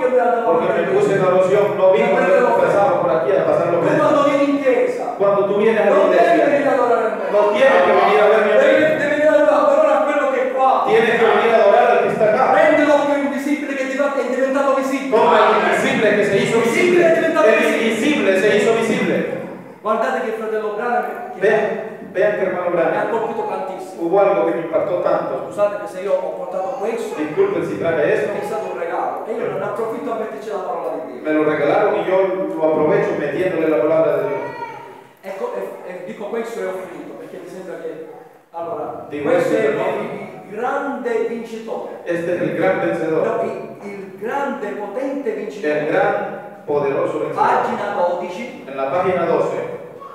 che lui andava Porque a me puse una loción, no vi cuando yo empezaba por aquí a pasar los Tu quando vieni in chiesa, Cuando tú vienes a la non devi venire iglesia, ad adorare me. no tienes que venir a verme a Devi, mí. devi venire ad adorare a quello che è qua. Tienes que venir a adorar al que está acá. Prendi l'occhio invisibile che diventa- è diventato visibile. Toma el invisible que se hizo visible. El invisible se hizo visible. Guardate che il fratello Branham che Vean, vean que hermano mi ha Branham, colpito tantissimo. hubo algo que me impactó tanto. Scusate che se io ho portato questo, Disculpen si traje esto. è stato un regalo e io non ne approfitto a metterci la parola di Dio. Me lo regalaron y yo lo aprovecho metiéndole la palabra de Dios. Ecco, e, e dico questo e ho finito perché mi sembra che allora Dico questo questo è il, perché- il grande vincitore, Este es el gran vencedor. no, il, il grande potente El vincitore. gran poderoso vencedor. Pagina dodici, En la página doce.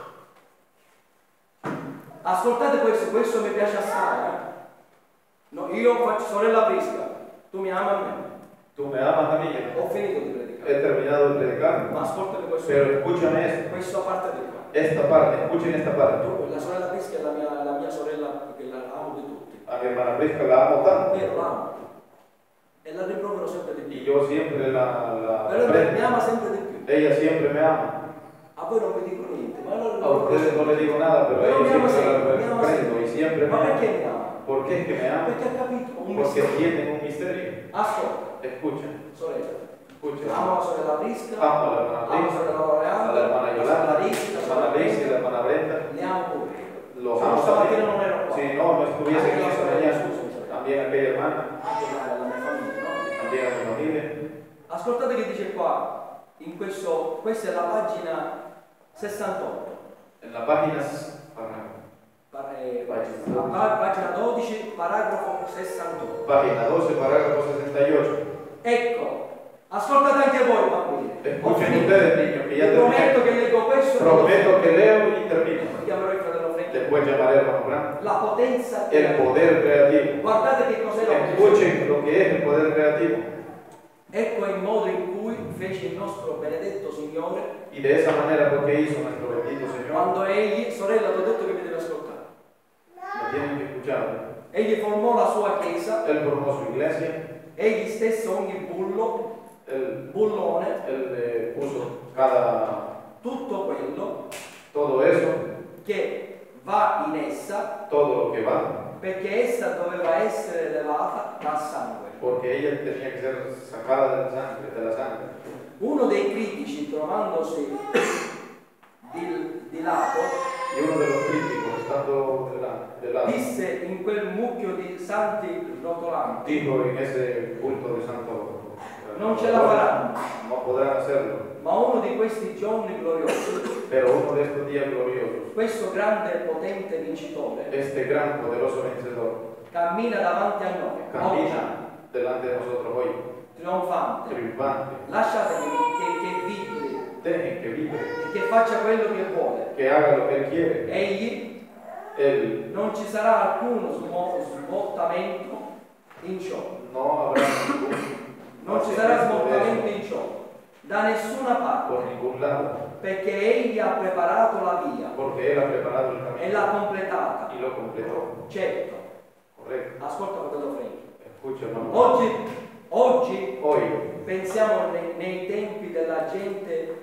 ascoltate questo, questo mi piace assai. eh. No, io faccio sorella Prisca, tu mi ami a me, Tú me amas a mí. ho finito di predicare, He terminado de predicar. ma ascoltami questo, Pero escúchame esto. questo a parte di qua. Esta parte. Escuchen esta parte. Tu, la sorella Prisca è la mia, la mia sorella che la amo di tutti, A mi hermana Prisca la amo tanto. vero, la amo e la rimprovero sempre di Y più, yo siempre la, la però mi reprendo. ama sempre di più. Ella siempre me ama. A voi non vi dico niente, ma allora A ustedes no le digo nada, pero a Però mi ella ama siempre sempre, la mi ama reprendo sempre. y siempre me Ma perché ama. mi ama? ¿Por qué es que me ama? Perché ha capito un Porque mistero. tienen un misterio. Ascolta, Escuchen, sorella, escuchen. amo la sorella Prisca, Amo a la hermana amo la sorella Prisca, a Loreana, la hermana la sorella Yolanda, Ricci, la la sorella hermana Lizzie, la Brenda, hermana Brenda. le amo pure. Los Se amo no stamattina también. non ero qua. Si no, no estuviesen Anche en la esta sorella, mañana. scusami, sorella. También aquella hermana, Anche la, la mia famiglia, no? también a mi familia. Ascoltate che dice qua, in questo, questa è la pagina sessantotto. En la página, para- Pa- eh, Pagina la pa- pagina dodici, paragrafo sessantotto. página doce, parágrafo sesenta y ocho. Ecco, ascoltate anche voi bambini. Ho Escuchen finito. ustedes, niños, que ya Vi prometto terminé. che leggo questo e Prometo que leo y termino. lo chiamerò il fratello Frank. Después llamaré al hermano Branham. La potenza El creativa. poder creativo. Guardate che cos'è la potenza. Escuchen lo que es el poder creativo. Ecco il modo in cui fece il nostro benedetto Signore Y de esa manera lo que hizo nuestro bendito Señor. quando egli, sorella, ti ho detto che mi devi ascoltare. Me tienen que escuchar. Egli formò la sua chiesa, Él formó su iglesia. egli stesso ogni bullo, Él, bullone, él eh, puso cada, tutto quello todo eso, che va in essa todo lo que va, perché essa doveva essere levata dal sangue. porque ella tenía que ser sacada de la sangre. De la sangre. Uno dei critici, trovandosi di, di lato, Y uno de los críticos, estando de, la, de lado, disse in quel mucchio di santi rotolanti: dijo en ese culto de santo, non ce la faranno. no podrán hacerlo. Ma uno di questi giorni gloriosi, Pero uno de estos días gloriosos, questo grande e potente vincitore, este gran, poderoso vencedor, cammina davanti a noi, oggi, camina delante de nosotros hoy, trionfante. triunfante. Lasciatemi che, che vibri Dejen que vibre, e che faccia quello che vuole. que haga lo que él quiere. Egli Él non ci sarà alcuno smo- smottamento in ciò. no habrá ningún Non ci sarà accidente de smottamento eso in ciò, da nessuna por parte, ningún lado, perché egli ha preparato la via porque él ha preparado el e camino l'ha completata. y lo completó. Certo, Correcto. ascolta fratello Frank. Escucha, hermano. Oggi, oggi Hoy, pensiamo nei, nei tempi della gente,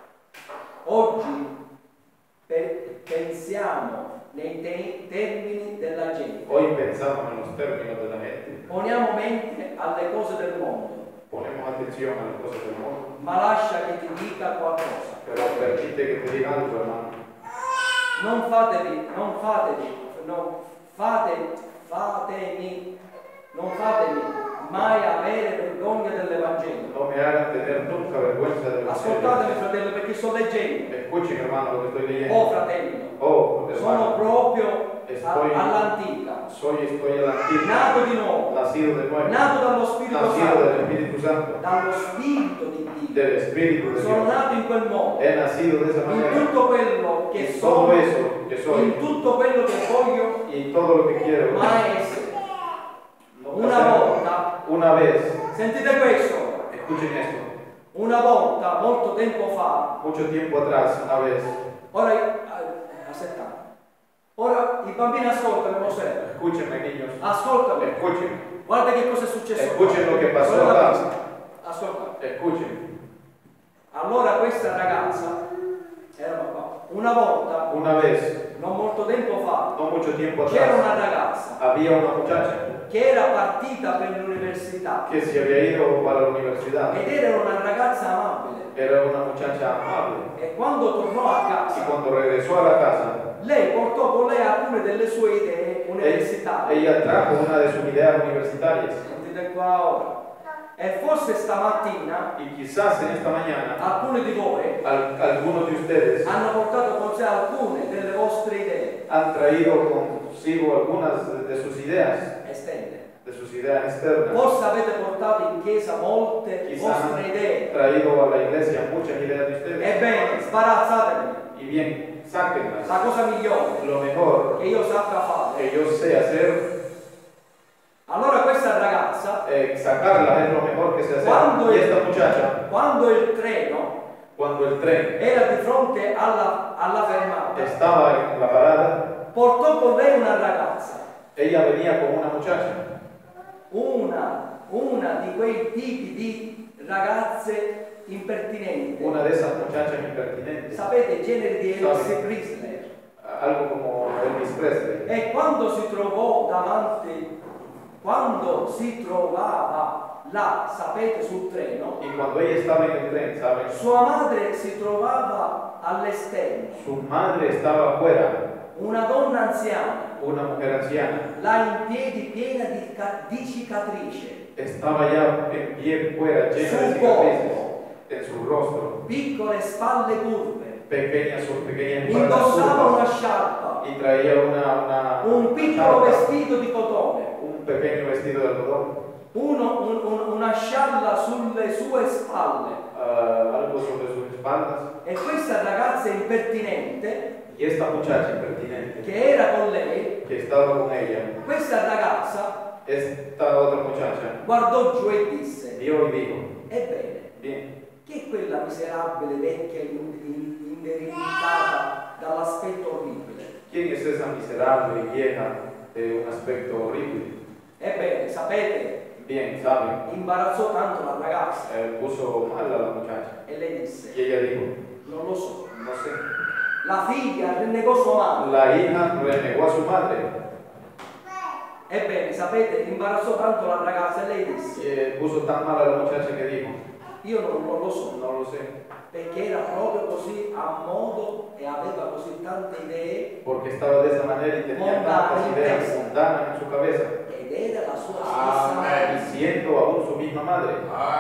oggi pe- pensiamo nei te- termini della gente, hoy pensamos en los términos de la gente, poniamo mente alle cose del mondo, ponemos atención a las cosas del mundo, ma lascia che ti dica qualcosa. pero permite que te diga algo, hermano. Non fatevi, non fatevi, non fate, fatemi, non fatemi mai avere vergogna dell'Evangelo. No me hagan tener nunca vergüenza del Ascoltatemi Evangelio. fratello perché sto leggendo. Escuchen, hermano, lo que estoy leyendo. Oh fratello, Oh, sono hermano, proprio a- estoy, all'antica, soy, estoy a la antigua, nato di nuovo, nacido de nuevo, nato dallo Spirito nacido Santo, del Espíritu Santo, dallo Spirito di Dio. del Espíritu de Sono Dios. nato in quel modo, He nacido de esa in manera. tutto quello che Y sono, todo eso que soy in tutto quello che voglio y todo lo que quiero mai essere. Una hacer. volta, Una vez, sentite questo, escuchen esto, una volta, molto tempo fa, mucho tiempo atrás, una vez, ora a settanta, ora i bambini ascoltano, Mosè, escúchenme niños, ascoltami, escuchen, guarda che cosa è successo. escuchen lo que pasó Sorella acá. Prisca, ascolta, Escuchen, Allora questa ragazza, era papà, una volta, una vez, non molto tempo fa, no mucho tiempo c'era una atrás, ragazza había una muchacha che era partita per l'università que se había ido para la universidad. ed era una ragazza amabile. Era una muchacha amable. E quando tornò a Y casa, cuando regresó a la casa, lei portò con lei alcune delle sue idee universitarie. ella trajo una de sus ideas universitarias. Sentite qua ora. E forse stamattina Y quizás en esta mañana alcuni di voi al- algunos de ustedes hanno portato con sé alcune delle vostre idee han traído consigo algunas de, de sus ideas, esterne. de sus ideas externas. Forse avete portato in chiesa molte Quizás vostre han idee. traído a la iglesia muchas ideas de ustedes. Ebbene, sbarazzatevene. Y bien, sáquenlas. La cosa migliore Lo mejor che io sappia fare. que yo sé hacer, Allora questa ragazza, eh, sacarlas es lo mejor que sé hacer. Cuando Y el- esta muchacha, quando il treno cuando el tren era di fronte alla, alla fermata, estaba en la parada, portò con lei una ragazza, ella venía con una muchacha. una, una di quei tipi di ragazze impertinenti. Una de esas muchachas impertinentes, Sapete, genere di Elvis Sabe. Presley. algo como Elvis Presley. E quando si trovò davanti, quando si trovava là, sapete, sul treno, Y cuando ella estaba en el tren, ¿saben? sua madre si trovava all'esterno, Su madre estaba afuera, una donna anziana, una mujer anciana. là in piedi piena di, ca- di cicatrici, Estaba ya en pie fuera, llena de Su cicatrices corpo. en su rostro, piccole spalle curve, pequeñas sus pequeñas espaldas indossava una curvas, sciarpa, y traía una, una, un piccolo una capa, vestito di cotone, un pequeño vestido de algodón, uno- un- un- una scialla sulle sue spalle. ah, algo sobre sus espaldas. E questa ragazza impertinente Y esta muchacha impertinente che era con lei, que estaba con ella, questa ragazza esta otra muchacha, guardò giù e disse: vio y dijo, ebbene, bien, chi è quella miserabile vecchia inderitata dall'aspetto orribile? ¿quién es esa miserable y vieja de un aspetto horrible? Ebbene, sapete, Bien, saben, imbarazzò tanto la ragazza eh, puso mal a la muchacha. e lei disse: Y ella dijo, non lo so. no sé. La figlia rinnegò sua madre. La hija renegó a su madre. Ebbene, sapete, imbarazzò tanto la ragazza e lei Y disse: eh, puso tan mal a la muchacha que dijo, io non, non lo so, no lo sé. perché era proprio così a modo e aveva così tante idee Porque estaba de esa manera y tenía tantas ideas mundanas en su cabeza. ed era la sua stessa Y madre. siendo aún su misma madre,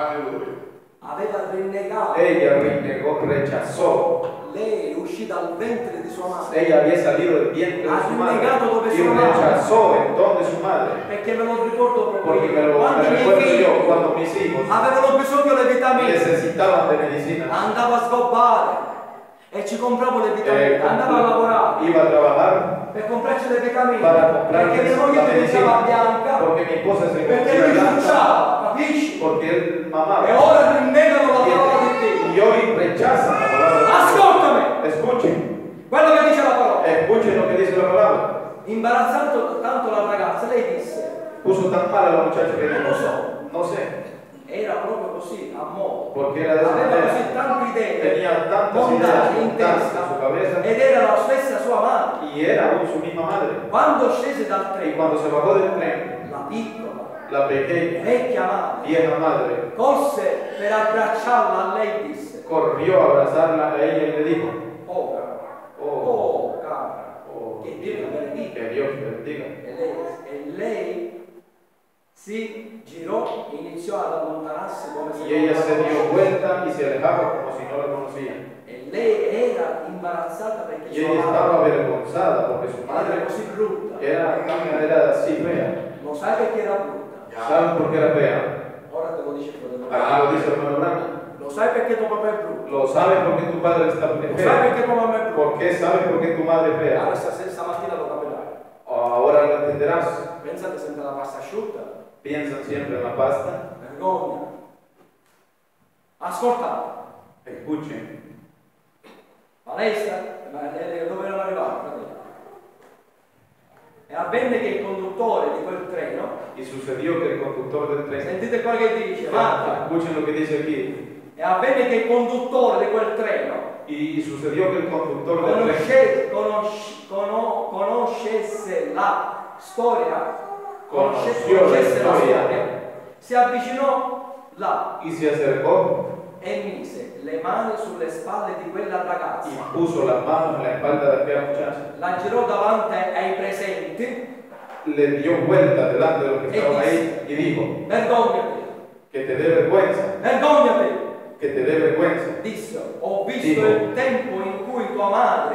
Aveva rinnegato. ella renegó, rechazó. Lei uscì dal ventre di sua madre. Ella había salido del vientre de su madre y rechazó el don de su madre. Perché me lo ricordo proprio Porque me io. lo Quando me i miei recuerdo yo figli cuando mis hijos avevano bisogno delle vitamine, necesitaban de medicina. andavo a sgobbare e ci compravo le vitamine, Eh, andavo a lavorare iba a trabajar per comprarci le vitamine, para comprar perché mia la moglie diventava medicina. bianca, Porque mi esposa se perché convirtió lui blanca. ciucciava, capisci? Porque él E mamaba. ora rinnegano la parola di Y, Dio. y hoy rechazan la palabra de Dios. Ascoltami Escuchen, quello che dice la parola. escuchen lo que dice la palabra. Imbarazzato tanto la ragazza, lei disse: Puso tan mal a la muchacha que non dijo, lo so, no sé, era proprio così, a modo. porque era de esa Aveva così manera. tante idee Tenía tantas ideas mondane in montadas en testa su cabeza ed era la stessa sua madre. y era aún su misma madre. Quando scese dal Y treno, cuando se bajó del tren, la piccola, la pequeña, vecchia madre vieja madre corse per abbracciarla a lei e disse: corrió a abrazarla a ella y le dijo, oh cara, oh, oh cara, oh, che Dio la benedica. que Dios te bendiga. E lei, e lei si girò e iniziò ad allontanarsi come se Y ella non la se dio conoscesse. vuelta y se alejaba como si no la conocía. E lei era imbarazzata perché Y sua ella estaba madre avergonzada porque su era madre così brutta. era, era así fea. Lo sai perché era brutta? ¿Saben por qué era fea? Ora te lo dice il fratello. Aquí lo dice el hermano Branham. Lo sai perché tuo papà è brutto? Lo sabes porque tu padre está Lo sai fea. perché tua mamma è brutta? ¿Por qué sabes por qué tu madre es Allora fea? stasera, stamattina lo capirai. Ahora lo entenderás. Pensate sempre alla pasta asciutta. Piensan siempre en la pasta. Vergogna. Ascoltate. Escuchen. Palestra? Ma eh, dove erano arrivati, fratello? E avvenne che il conduttore di quel treno, Y sucedió que el conductor del tren, sentite quello che dice, Marta, escuchen lo que dice aquí, e avvenne che il conduttore di quel treno y sucedió que el conductor del tren conosce, conosce, cono- conoscesse la storia, conosce- Conosció la conoscesse la storia. storia, si avvicinò là y se acercó e mise le mani sulle spalle di quella ragazza, y puso las manos en la espalda de aquella muchacha, la girò davanti ai presenti le dio vuelta delante de los que estaban ahí y dijo, vergognati, que te dé vergüenza, vergognati, que te dé vergüenza. disse, ho visto Dico. il tempo in cui tua madre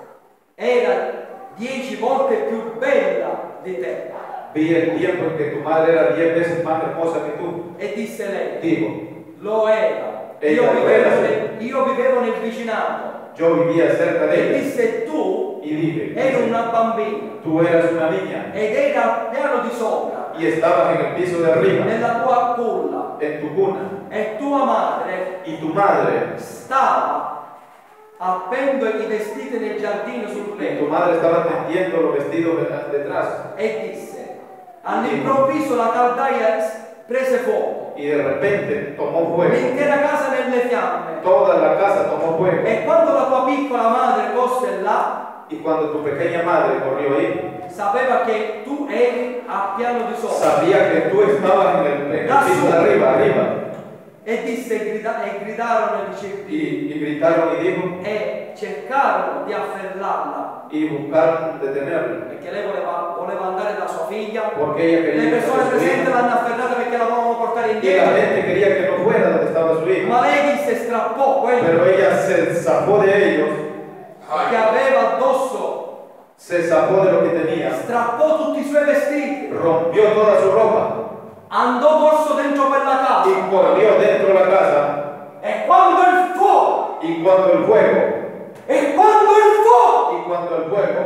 era dieci volte più bella di te. Vi el tiempo en que tu madre era diez veces más hermosa que tú. E disse lei, Dijo, lo era. Ella Io lo vivevo, era, nel, io vivevo nel vicinato. yo vivía cerca de E ella disse, tu y dije, eri una bambina tú eras una niña ed era al piano di sopra, y estabas en el piso de arriba, nella tua culla, en tu cuna, e tua madre y tu madre, stava appendo i vestiti nel giardino sul y tu letto. madre estaba tendiendo los vestidos de- detrás. E disse, all'improvviso la caldaia prese fuoco, Y de repente tomó fuego. l'intera casa nelle fiamme. Toda la casa tomó fuego. E quando la tua piccola madre corse là, Y cuando tu pequeña madre corrió ahí, sapeva che tu eri al piano di sopra. sabía que tú estabas en el, en el piso de arriba, arriba. E disse grida- e gridarono e dice- Y, y gritaron y dijo, e cercarono di afferrarla y buscaron detenerla. perché lei voleva, voleva andare da sua figlia. Porque ella Le quería persone que su presenti hija, l'hanno afferrata perché la volevano portare y la indietro, gente quería que no fuera donde estaba su hija. ma lei disse strappò quello Pero ella se zafó de ellos, che aveva addosso, se zafó de lo que tenía, strappò tutti i suoi vestiti, rompió toda su ropa andò corso dentro quella casa y corrió dentro de la casa. e quando il fuoco Y cuando el fuego, e quando il fuoco y cuando el fuego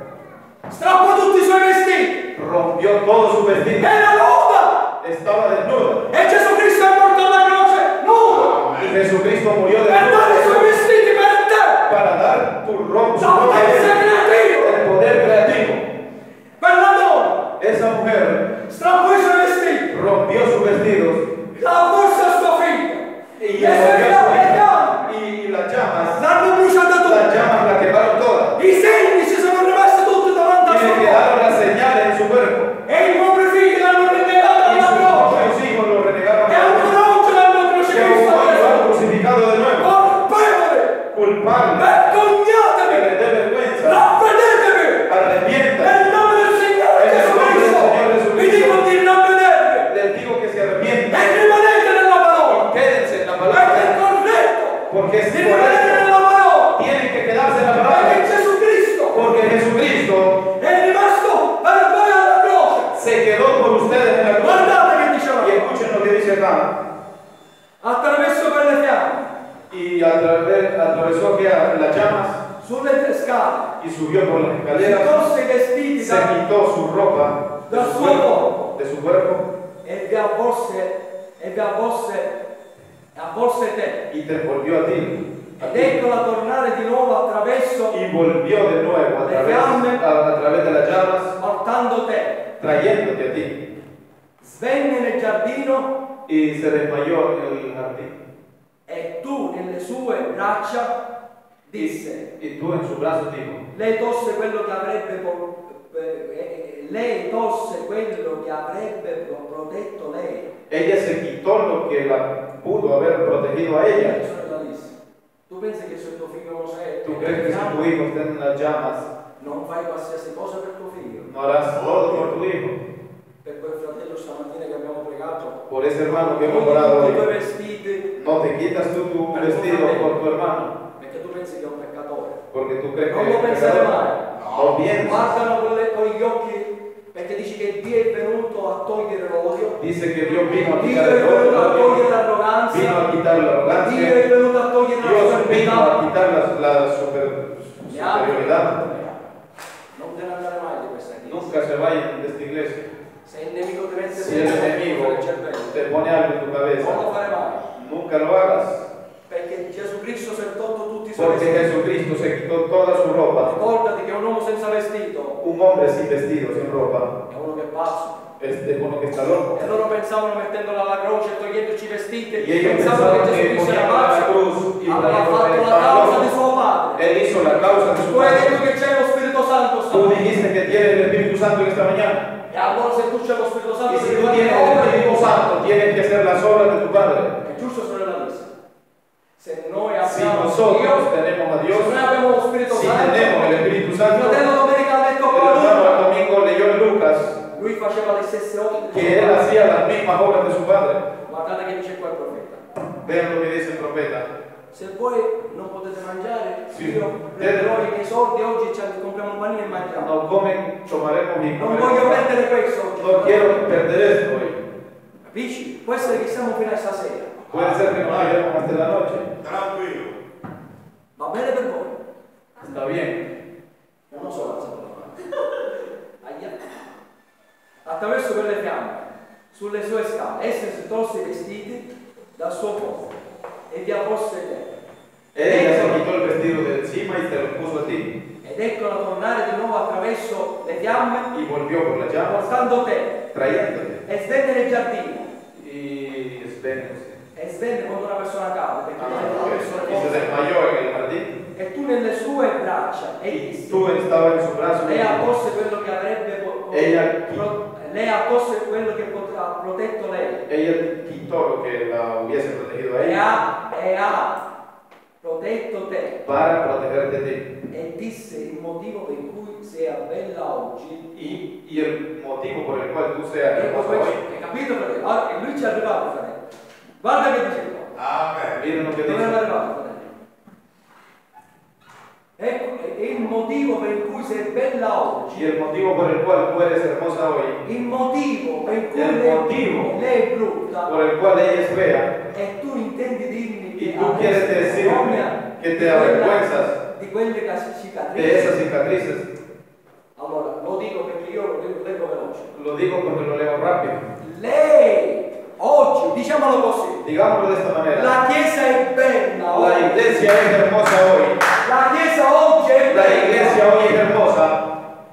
strappò tutti i suoi vestiti, rompió todo su vestido, era nuda estaba desnuda. e Gesù Cristo è morto alla croce nudo Y Jesucristo murió per dare i suoi desnudo vestiti per te, para dar tu ropa, su la potenza poder, creativa. el poder creativo. Quella donna Esa mujer strappò i suoi vestiti, rompió sus vestidos la borsa a sua figlia y e envolvió se a su le hija. fiamme Y las llamas, l'hanno bruciata las tutte, llamas la quemaron todas. i segni ci sono rimasti tutti davanti Y a le suo quedaron corpo las señales en su cuerpo. e i propri figli l'hanno rinnegato Y alla sus croce propios hijos lo renegaron. e ancora oggi l'hanno Que crocifisso hoy lo han crucificado de nuevo. colpevole, Culpable. vergognatevi, Que les dé vergüenza. ravvedetevi Arrepienta. nel nome del Signore Nel Gesù nome del Cristo. Signore Gesù Vi Cristo. dico di ravvedervi Les digo que se arrepientan. e rimanete nella parola, Quédense en la perché è palabra. corretto Porque es di rimanere correcto. nella parola, Tienen que quedarse en la perché palabra. Gesù Cristo Porque Jesucristo è rimasto per voi alla croce. se quedó por ustedes en la cruz. Guardate che diceva, Y escuchen lo que dice acá. attraverso per le fiamme, Y a través- atravesó que a las llamas sulle tre scale, y subió por las si escaleras. tolse i vestiti Se da, quitó su ropa de Dal su suo cuerpo, corpo. de su cuerpo e vi avvolse, e vi avvolse, avvolse te. y te envolvió a ti. A Ed ti. eccola tornare di nuovo attraverso, Y volvió de nuevo a Le través, fiamme. a, a través de las llamas, portando te. trayéndote a ti. Svenne nel giardino Y se desmayó en el jardín. e tu nelle sue braccia disse, Y tú en su brazo dijo, lei tosse quello che avrebbe po- eh, eh, lei tosse quello che avrebbe pro- protetto lei. ella se quitó lo que la pudo haber protegido a ella. Sono la disse. Tu pensi che se tuo figlio Mosè ¿Tú crees que si tu hijo está en las llamas, non fai qualsiasi cosa per tuo figlio? no harás todo por tu hijo? Per quel fratello stamattina che abbiamo pregato, Por ese hermano que hemos tutti orado i tuoi hoy, vestiti, no te quitas tú tu vestido por tu hermano, perché tu pensi che è un peccatore. porque tú crees Non que lo es pensare pecador. mai. No piensas. Guardano con, le- con gli occhi, perché dici che Dio è venuto a togliere l'odio, Dice que Dios vino a Dio quitar è el venuto a togliere odio, vino l'arroganza, a quitar la Dio arrogancia, è venuto a togliere la Dios vino a superiorità. quitar la, la super, superioridad. Non te ne andare mai di questa chiesa. Nunca se vayan de esta iglesia. Se il nemico ti mette Si el enemigo nel cervello, te pone algo en tu non lo cabeza, fare mai. nunca lo hagas. Perché Gesù Cristo si è tolto tutti i suoi suoi Porque vestiti. Jesucristo se quitó toda su ropa. Ricordati che un uomo senza vestito Un hombre sin vestido, sin ropa, è uno che è pazzo. es, es uno que está loco. E loro pensavano mettendola alla croce e togliendoci i vestiti, Y ellos pensavano pensaban che que Gesù Cristo era poniendo la pazzo, cruz y aveva poniendo fatto el la causa di pan, suo padre. Él hizo la causa de su Tu hai detto padre. che c'è lo Spirito Santo Tú stamattina. dijiste que tienes el Espíritu Santo en esta mañana. E allora se tu c'è lo Spirito Santo Y si devi tú fare tienes le el opere di Espíritu tuo padre. Santo, tienes que hacer las obras de tu Padre. È giusto, sorella Lisa? Se noi Si abbiamo nosotros Dio, tenemos a se Dios, noi abbiamo lo Spirito si Santo, tenemos el Espíritu il Santo, fratello domenica ha detto el hermano qua el domingo leyó en Lucas lui faceva le stesse opere. que él hacía las mismas obras de su Padre. Guardate che dice qua il profeta. Vean lo que dice el profeta. Se voi non potete mangiare, Sì. io prenderò i miei soldi oggi ci compriamo un panino e mangiamo. No comen, tomaremos y Non voglio comeremos. perdere questo oggi. No quiero perder esto hoy. Capisci? Può essere che siamo fino a stasera. Puede ser que no lleguemos hasta la noche. Tranquillo. Va bene per voi? Está bien. Io non so cosa Aia. Attraverso quelle fiamme, sulle sue scale, esse si tolse i vestiti dal suo posto e ti apposte te. Ella se quitó el vestido de encima y te lo puso a ti. Ed eccola tornare di nuovo attraverso le fiamme, Y volvió por las llamas, portando te. trayéndote. E svenne nel giardino. Y Sven, E svenne quando una persona cade, perché ah, una persona y se forte. desmayó en el jardín. E tu nelle sue braccia, Y egli tú estabas en su brazo. lei apposte quello che avrebbe po- po- Ella- pro- lei apposte quello che pot- ha protetto lei Ella quitó lo que la hubiese protegido a e ella ha, e ha protetto te para protegerte a ti. e disse il motivo per cui sei bella oggi. Y, y el motivo por el cual tú seas Ecco hermosa questo, hoy, hai capito? Fratello? Allora, e lui ci è arrivato, fratello. Guarda che dice qua. Amen. miren lo que Dove è dice. arrivato, fratello? Ecco, è è il motivo per cui sei bella Y oggi. el motivo por el cual tú eres hermosa hoy, Il motivo per cui Il lei, motivo lei è brutta. por el cual ella es fea, E tu intendi dirmi y che tú quieres avresti decirme vergogna que di te quella- avergüenzas di quelle cas- de cicatrici? esas cicatrices. Allora, lo dico perché io lo leggo, leggo veloce. Lo digo porque lo leo rápido. Lei, oggi, diciamolo così, Digámoslo de esta manera. la Chiesa è bella La oggi. iglesia es hermosa hoy. La Chiesa oggi è La bella. iglesia hoy es hermosa.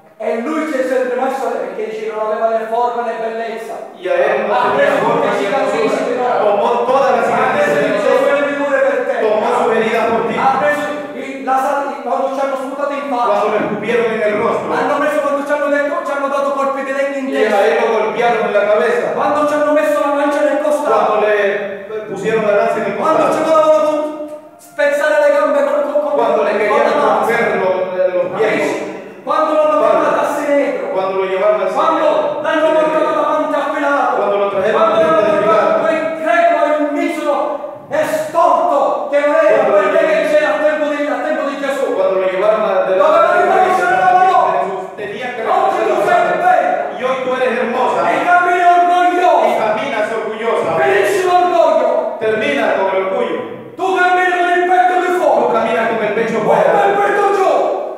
E lui ci è sempre messo perché dice che non aveva né forma né bellezza. Y a él no Ha tenía preso forma tutte ni cicatrici hermosura. però. Tomó todas las Ha preso cicatrices de le nosotros. sue figure per te. Tomó su herida por ti. Ha preso il- la sal- quando ci hanno sputato in faccia. Cuando lo escupieron en el rostro. Hanno preso quando ci hanno detto, ci hanno dato colpi di legno in Y a él testa. lo golpearon en la cabeza. Quando ci hanno messo la mancia nel Cuando costato. le pusieron la lanza en el Quando ci costado. volevano spezzare le gambe con, con, con, Cuando le con querían la mazza. romper los, los pies. Capisci? Quando l'hanno Quando? portato a sinedro. Cuando lo llevaron al Quando l'hanno portato davanti a Pilato. Cuando lo trajeron Quando delante l'hanno de portato Pilato. quel greco e misero e storto che non era Quando quel lo- che c'era al tempo di, al tempo di Gesù. Cuando lo llevaron a Lo dovevano riconoscere la loro. Jesús, tenían que Oggi tu reconocer sei la verdad. bella. Y hoy tú eres hermosa E cammini orgoglioso. y caminas orgullosa. Finisci l'orgoglio. Termina con el orgullo. Tu cammini con il petto di Tú fuoco. caminas con el pecho Porta il fuera. petto giù.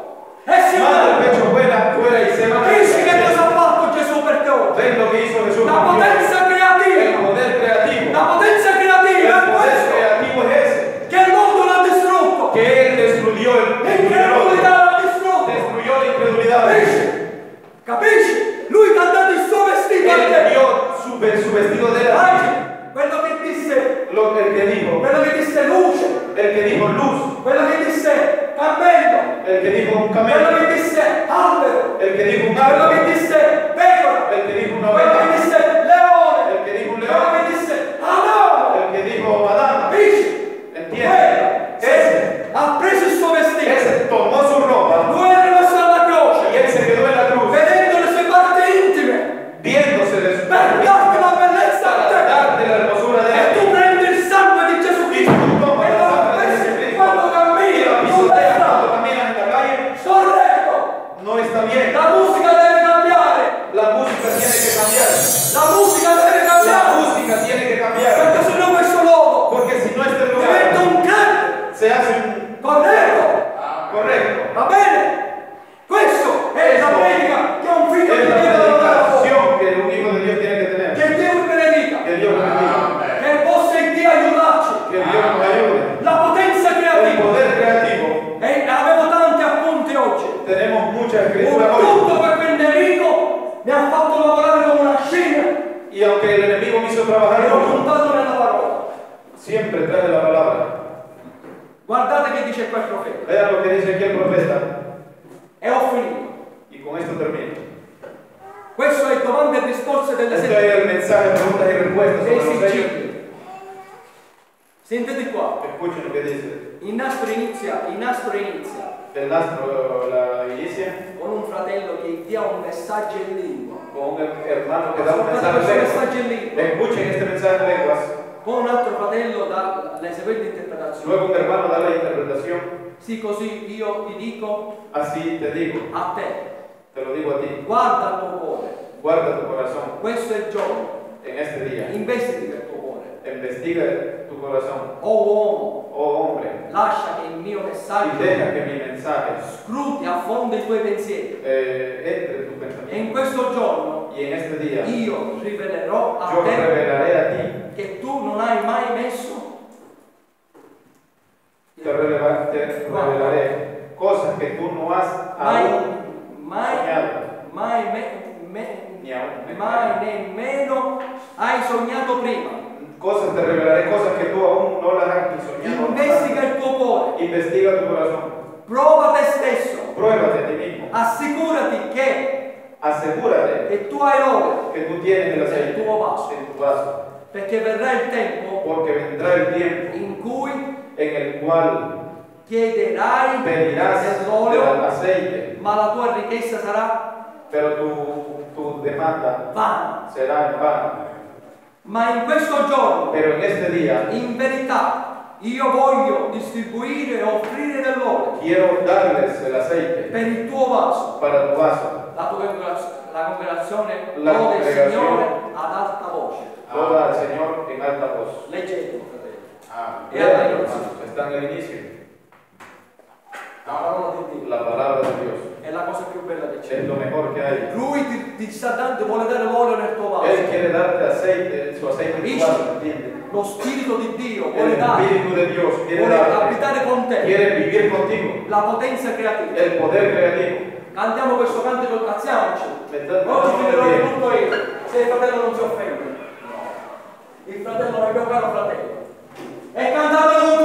E si Manda el va. pecho fuera, fuera y se va. Capisci che cosa ha fatto Gesù per te oggi? Ven lo que hizo Jesús. La por ti. potenza El creativa. poder creativo. La potenza creativa El è poder questo. creativo es ese. Che il mondo l'ha distrutto. Que Él destruyó el L'incredulità l'ha distrutto. destruyó la incredulidad. Capisci? Capisci? Lui ti ha dato il suo vestito a Él te. dio su, su vestido de la Oggi, quello che disse, lo el que dijo, quello che disse luce, el que dijo luz, quello che disse cammello, el que dijo un quello camello, che disse albero, el que dijo un quello che árbol, disse pecora, el que dijo una quello che oveja, disse leone, el que dijo un quello león, che disse Adamo. el que dijo Adán. Capisci? ¿Entiendes? Quello, Ese, ha preso il suo vestito, ese tomó su ropa lui è rimasto alla y croce, él se quedó en la cruz, vedendo le sue parti intime, viéndose de su per darti la bellezza a para te. darte la hermosura de E tu él. prendi il sangue di Gesù Y Cristo tú tomas e la lo sangre de pensi Jesucristo quando cammini y la sulla pisoteas strada. cuando caminas en la calle. Sorretto, No está bien. la musica deve cambiare. siempre trae la palabra. Guardate che dice qua il profeta. Vean lo que dice aquí el profeta. E ho finito. Y con esto termino. Questo è domande e risposte delle Esto es el mensaje, preguntas y respuestas dei sobre los sellos. sigilli. Sentite qua. Escuchen lo que dice. Il nastro inizia, il nastro inizia El nastro, la iglesia, con un fratello che dia un messaggio in lingua. con un hermano que da un Ascoltate questo mensaje messaggio en in lingua. lenguas. Escuchen este mensaje en lenguas. Con un altro fratello dà le seguenti interpretazioni. Luego un hermano da la interpretación. Sì, così io ti dico Así te digo, a te, te lo digo a ti. guarda il tuo cuore, Guarda tu corazón questo è il giorno, en este día. investiti del tuo cuore. Investiga tu corazón, O uomo, oh hombre, lascia che il mio y messaggio deja que mi mensaje scruti a fondo i tuoi pensieri. eh, entre en tu E in pensamiento. questo giorno Y en este día io rivelerò a yo te revelaré a ti, che tu non hai mai messo te, revela- te revelaré cosas que tú no has mai, aún mai, soñado, mai, me- me- ni aún. mai nemmeno hai sognato prima. Cosas te revelaré, cosas que tú aún no las has ni soñado. Investiga il tuo cuore, Investiga tu corazón, prova te stesso, pruébate a ti mismo, assicurati che, asegúrate che tu hai l'olio, que tú tienes el nel aceite tuo vaso, en tu vaso, perché verrà il tempo porque vendrá el tiempo in cui en el cual chiederai pedirás del dell'olio, aceite, ma la tua richiesta sarà pero tu, tu demanda vana. será en vano. Ma in questo giorno, Pero en este día in verità, io voglio distribuire e offrire dell'olio quiero darles el aceite per il tuo vaso. para tu vaso. La, tua congregaz- la congregazione La lode il congregazione. Signore ad alta voce. Toda al Señor en alta voz. Leggete, fratelli. Ah, E alla hermanos, inizio. está en el inicio. La parola di Dio La palabra de Dios è la cosa più bella che c'è. es lo mejor que hay. Lui ti, ti sta dando, vuole dare l'olio nel tuo vaso. Él quiere darte aceite, su aceite en tu Capisci? vaso, ¿entiendes? Lo Spirito di Dio El vuole dare, Espíritu de Dios quiere vuole darte, abitare con te quiere vivir contigo, la potenza creativa. el poder creativo. Cantiamo questo cantico, alziamoci. Mettete- Oggi ti dirò mettete- di tutto io. Se il fratello non si offende. Il fratello è il mio caro fratello. E cantate tutti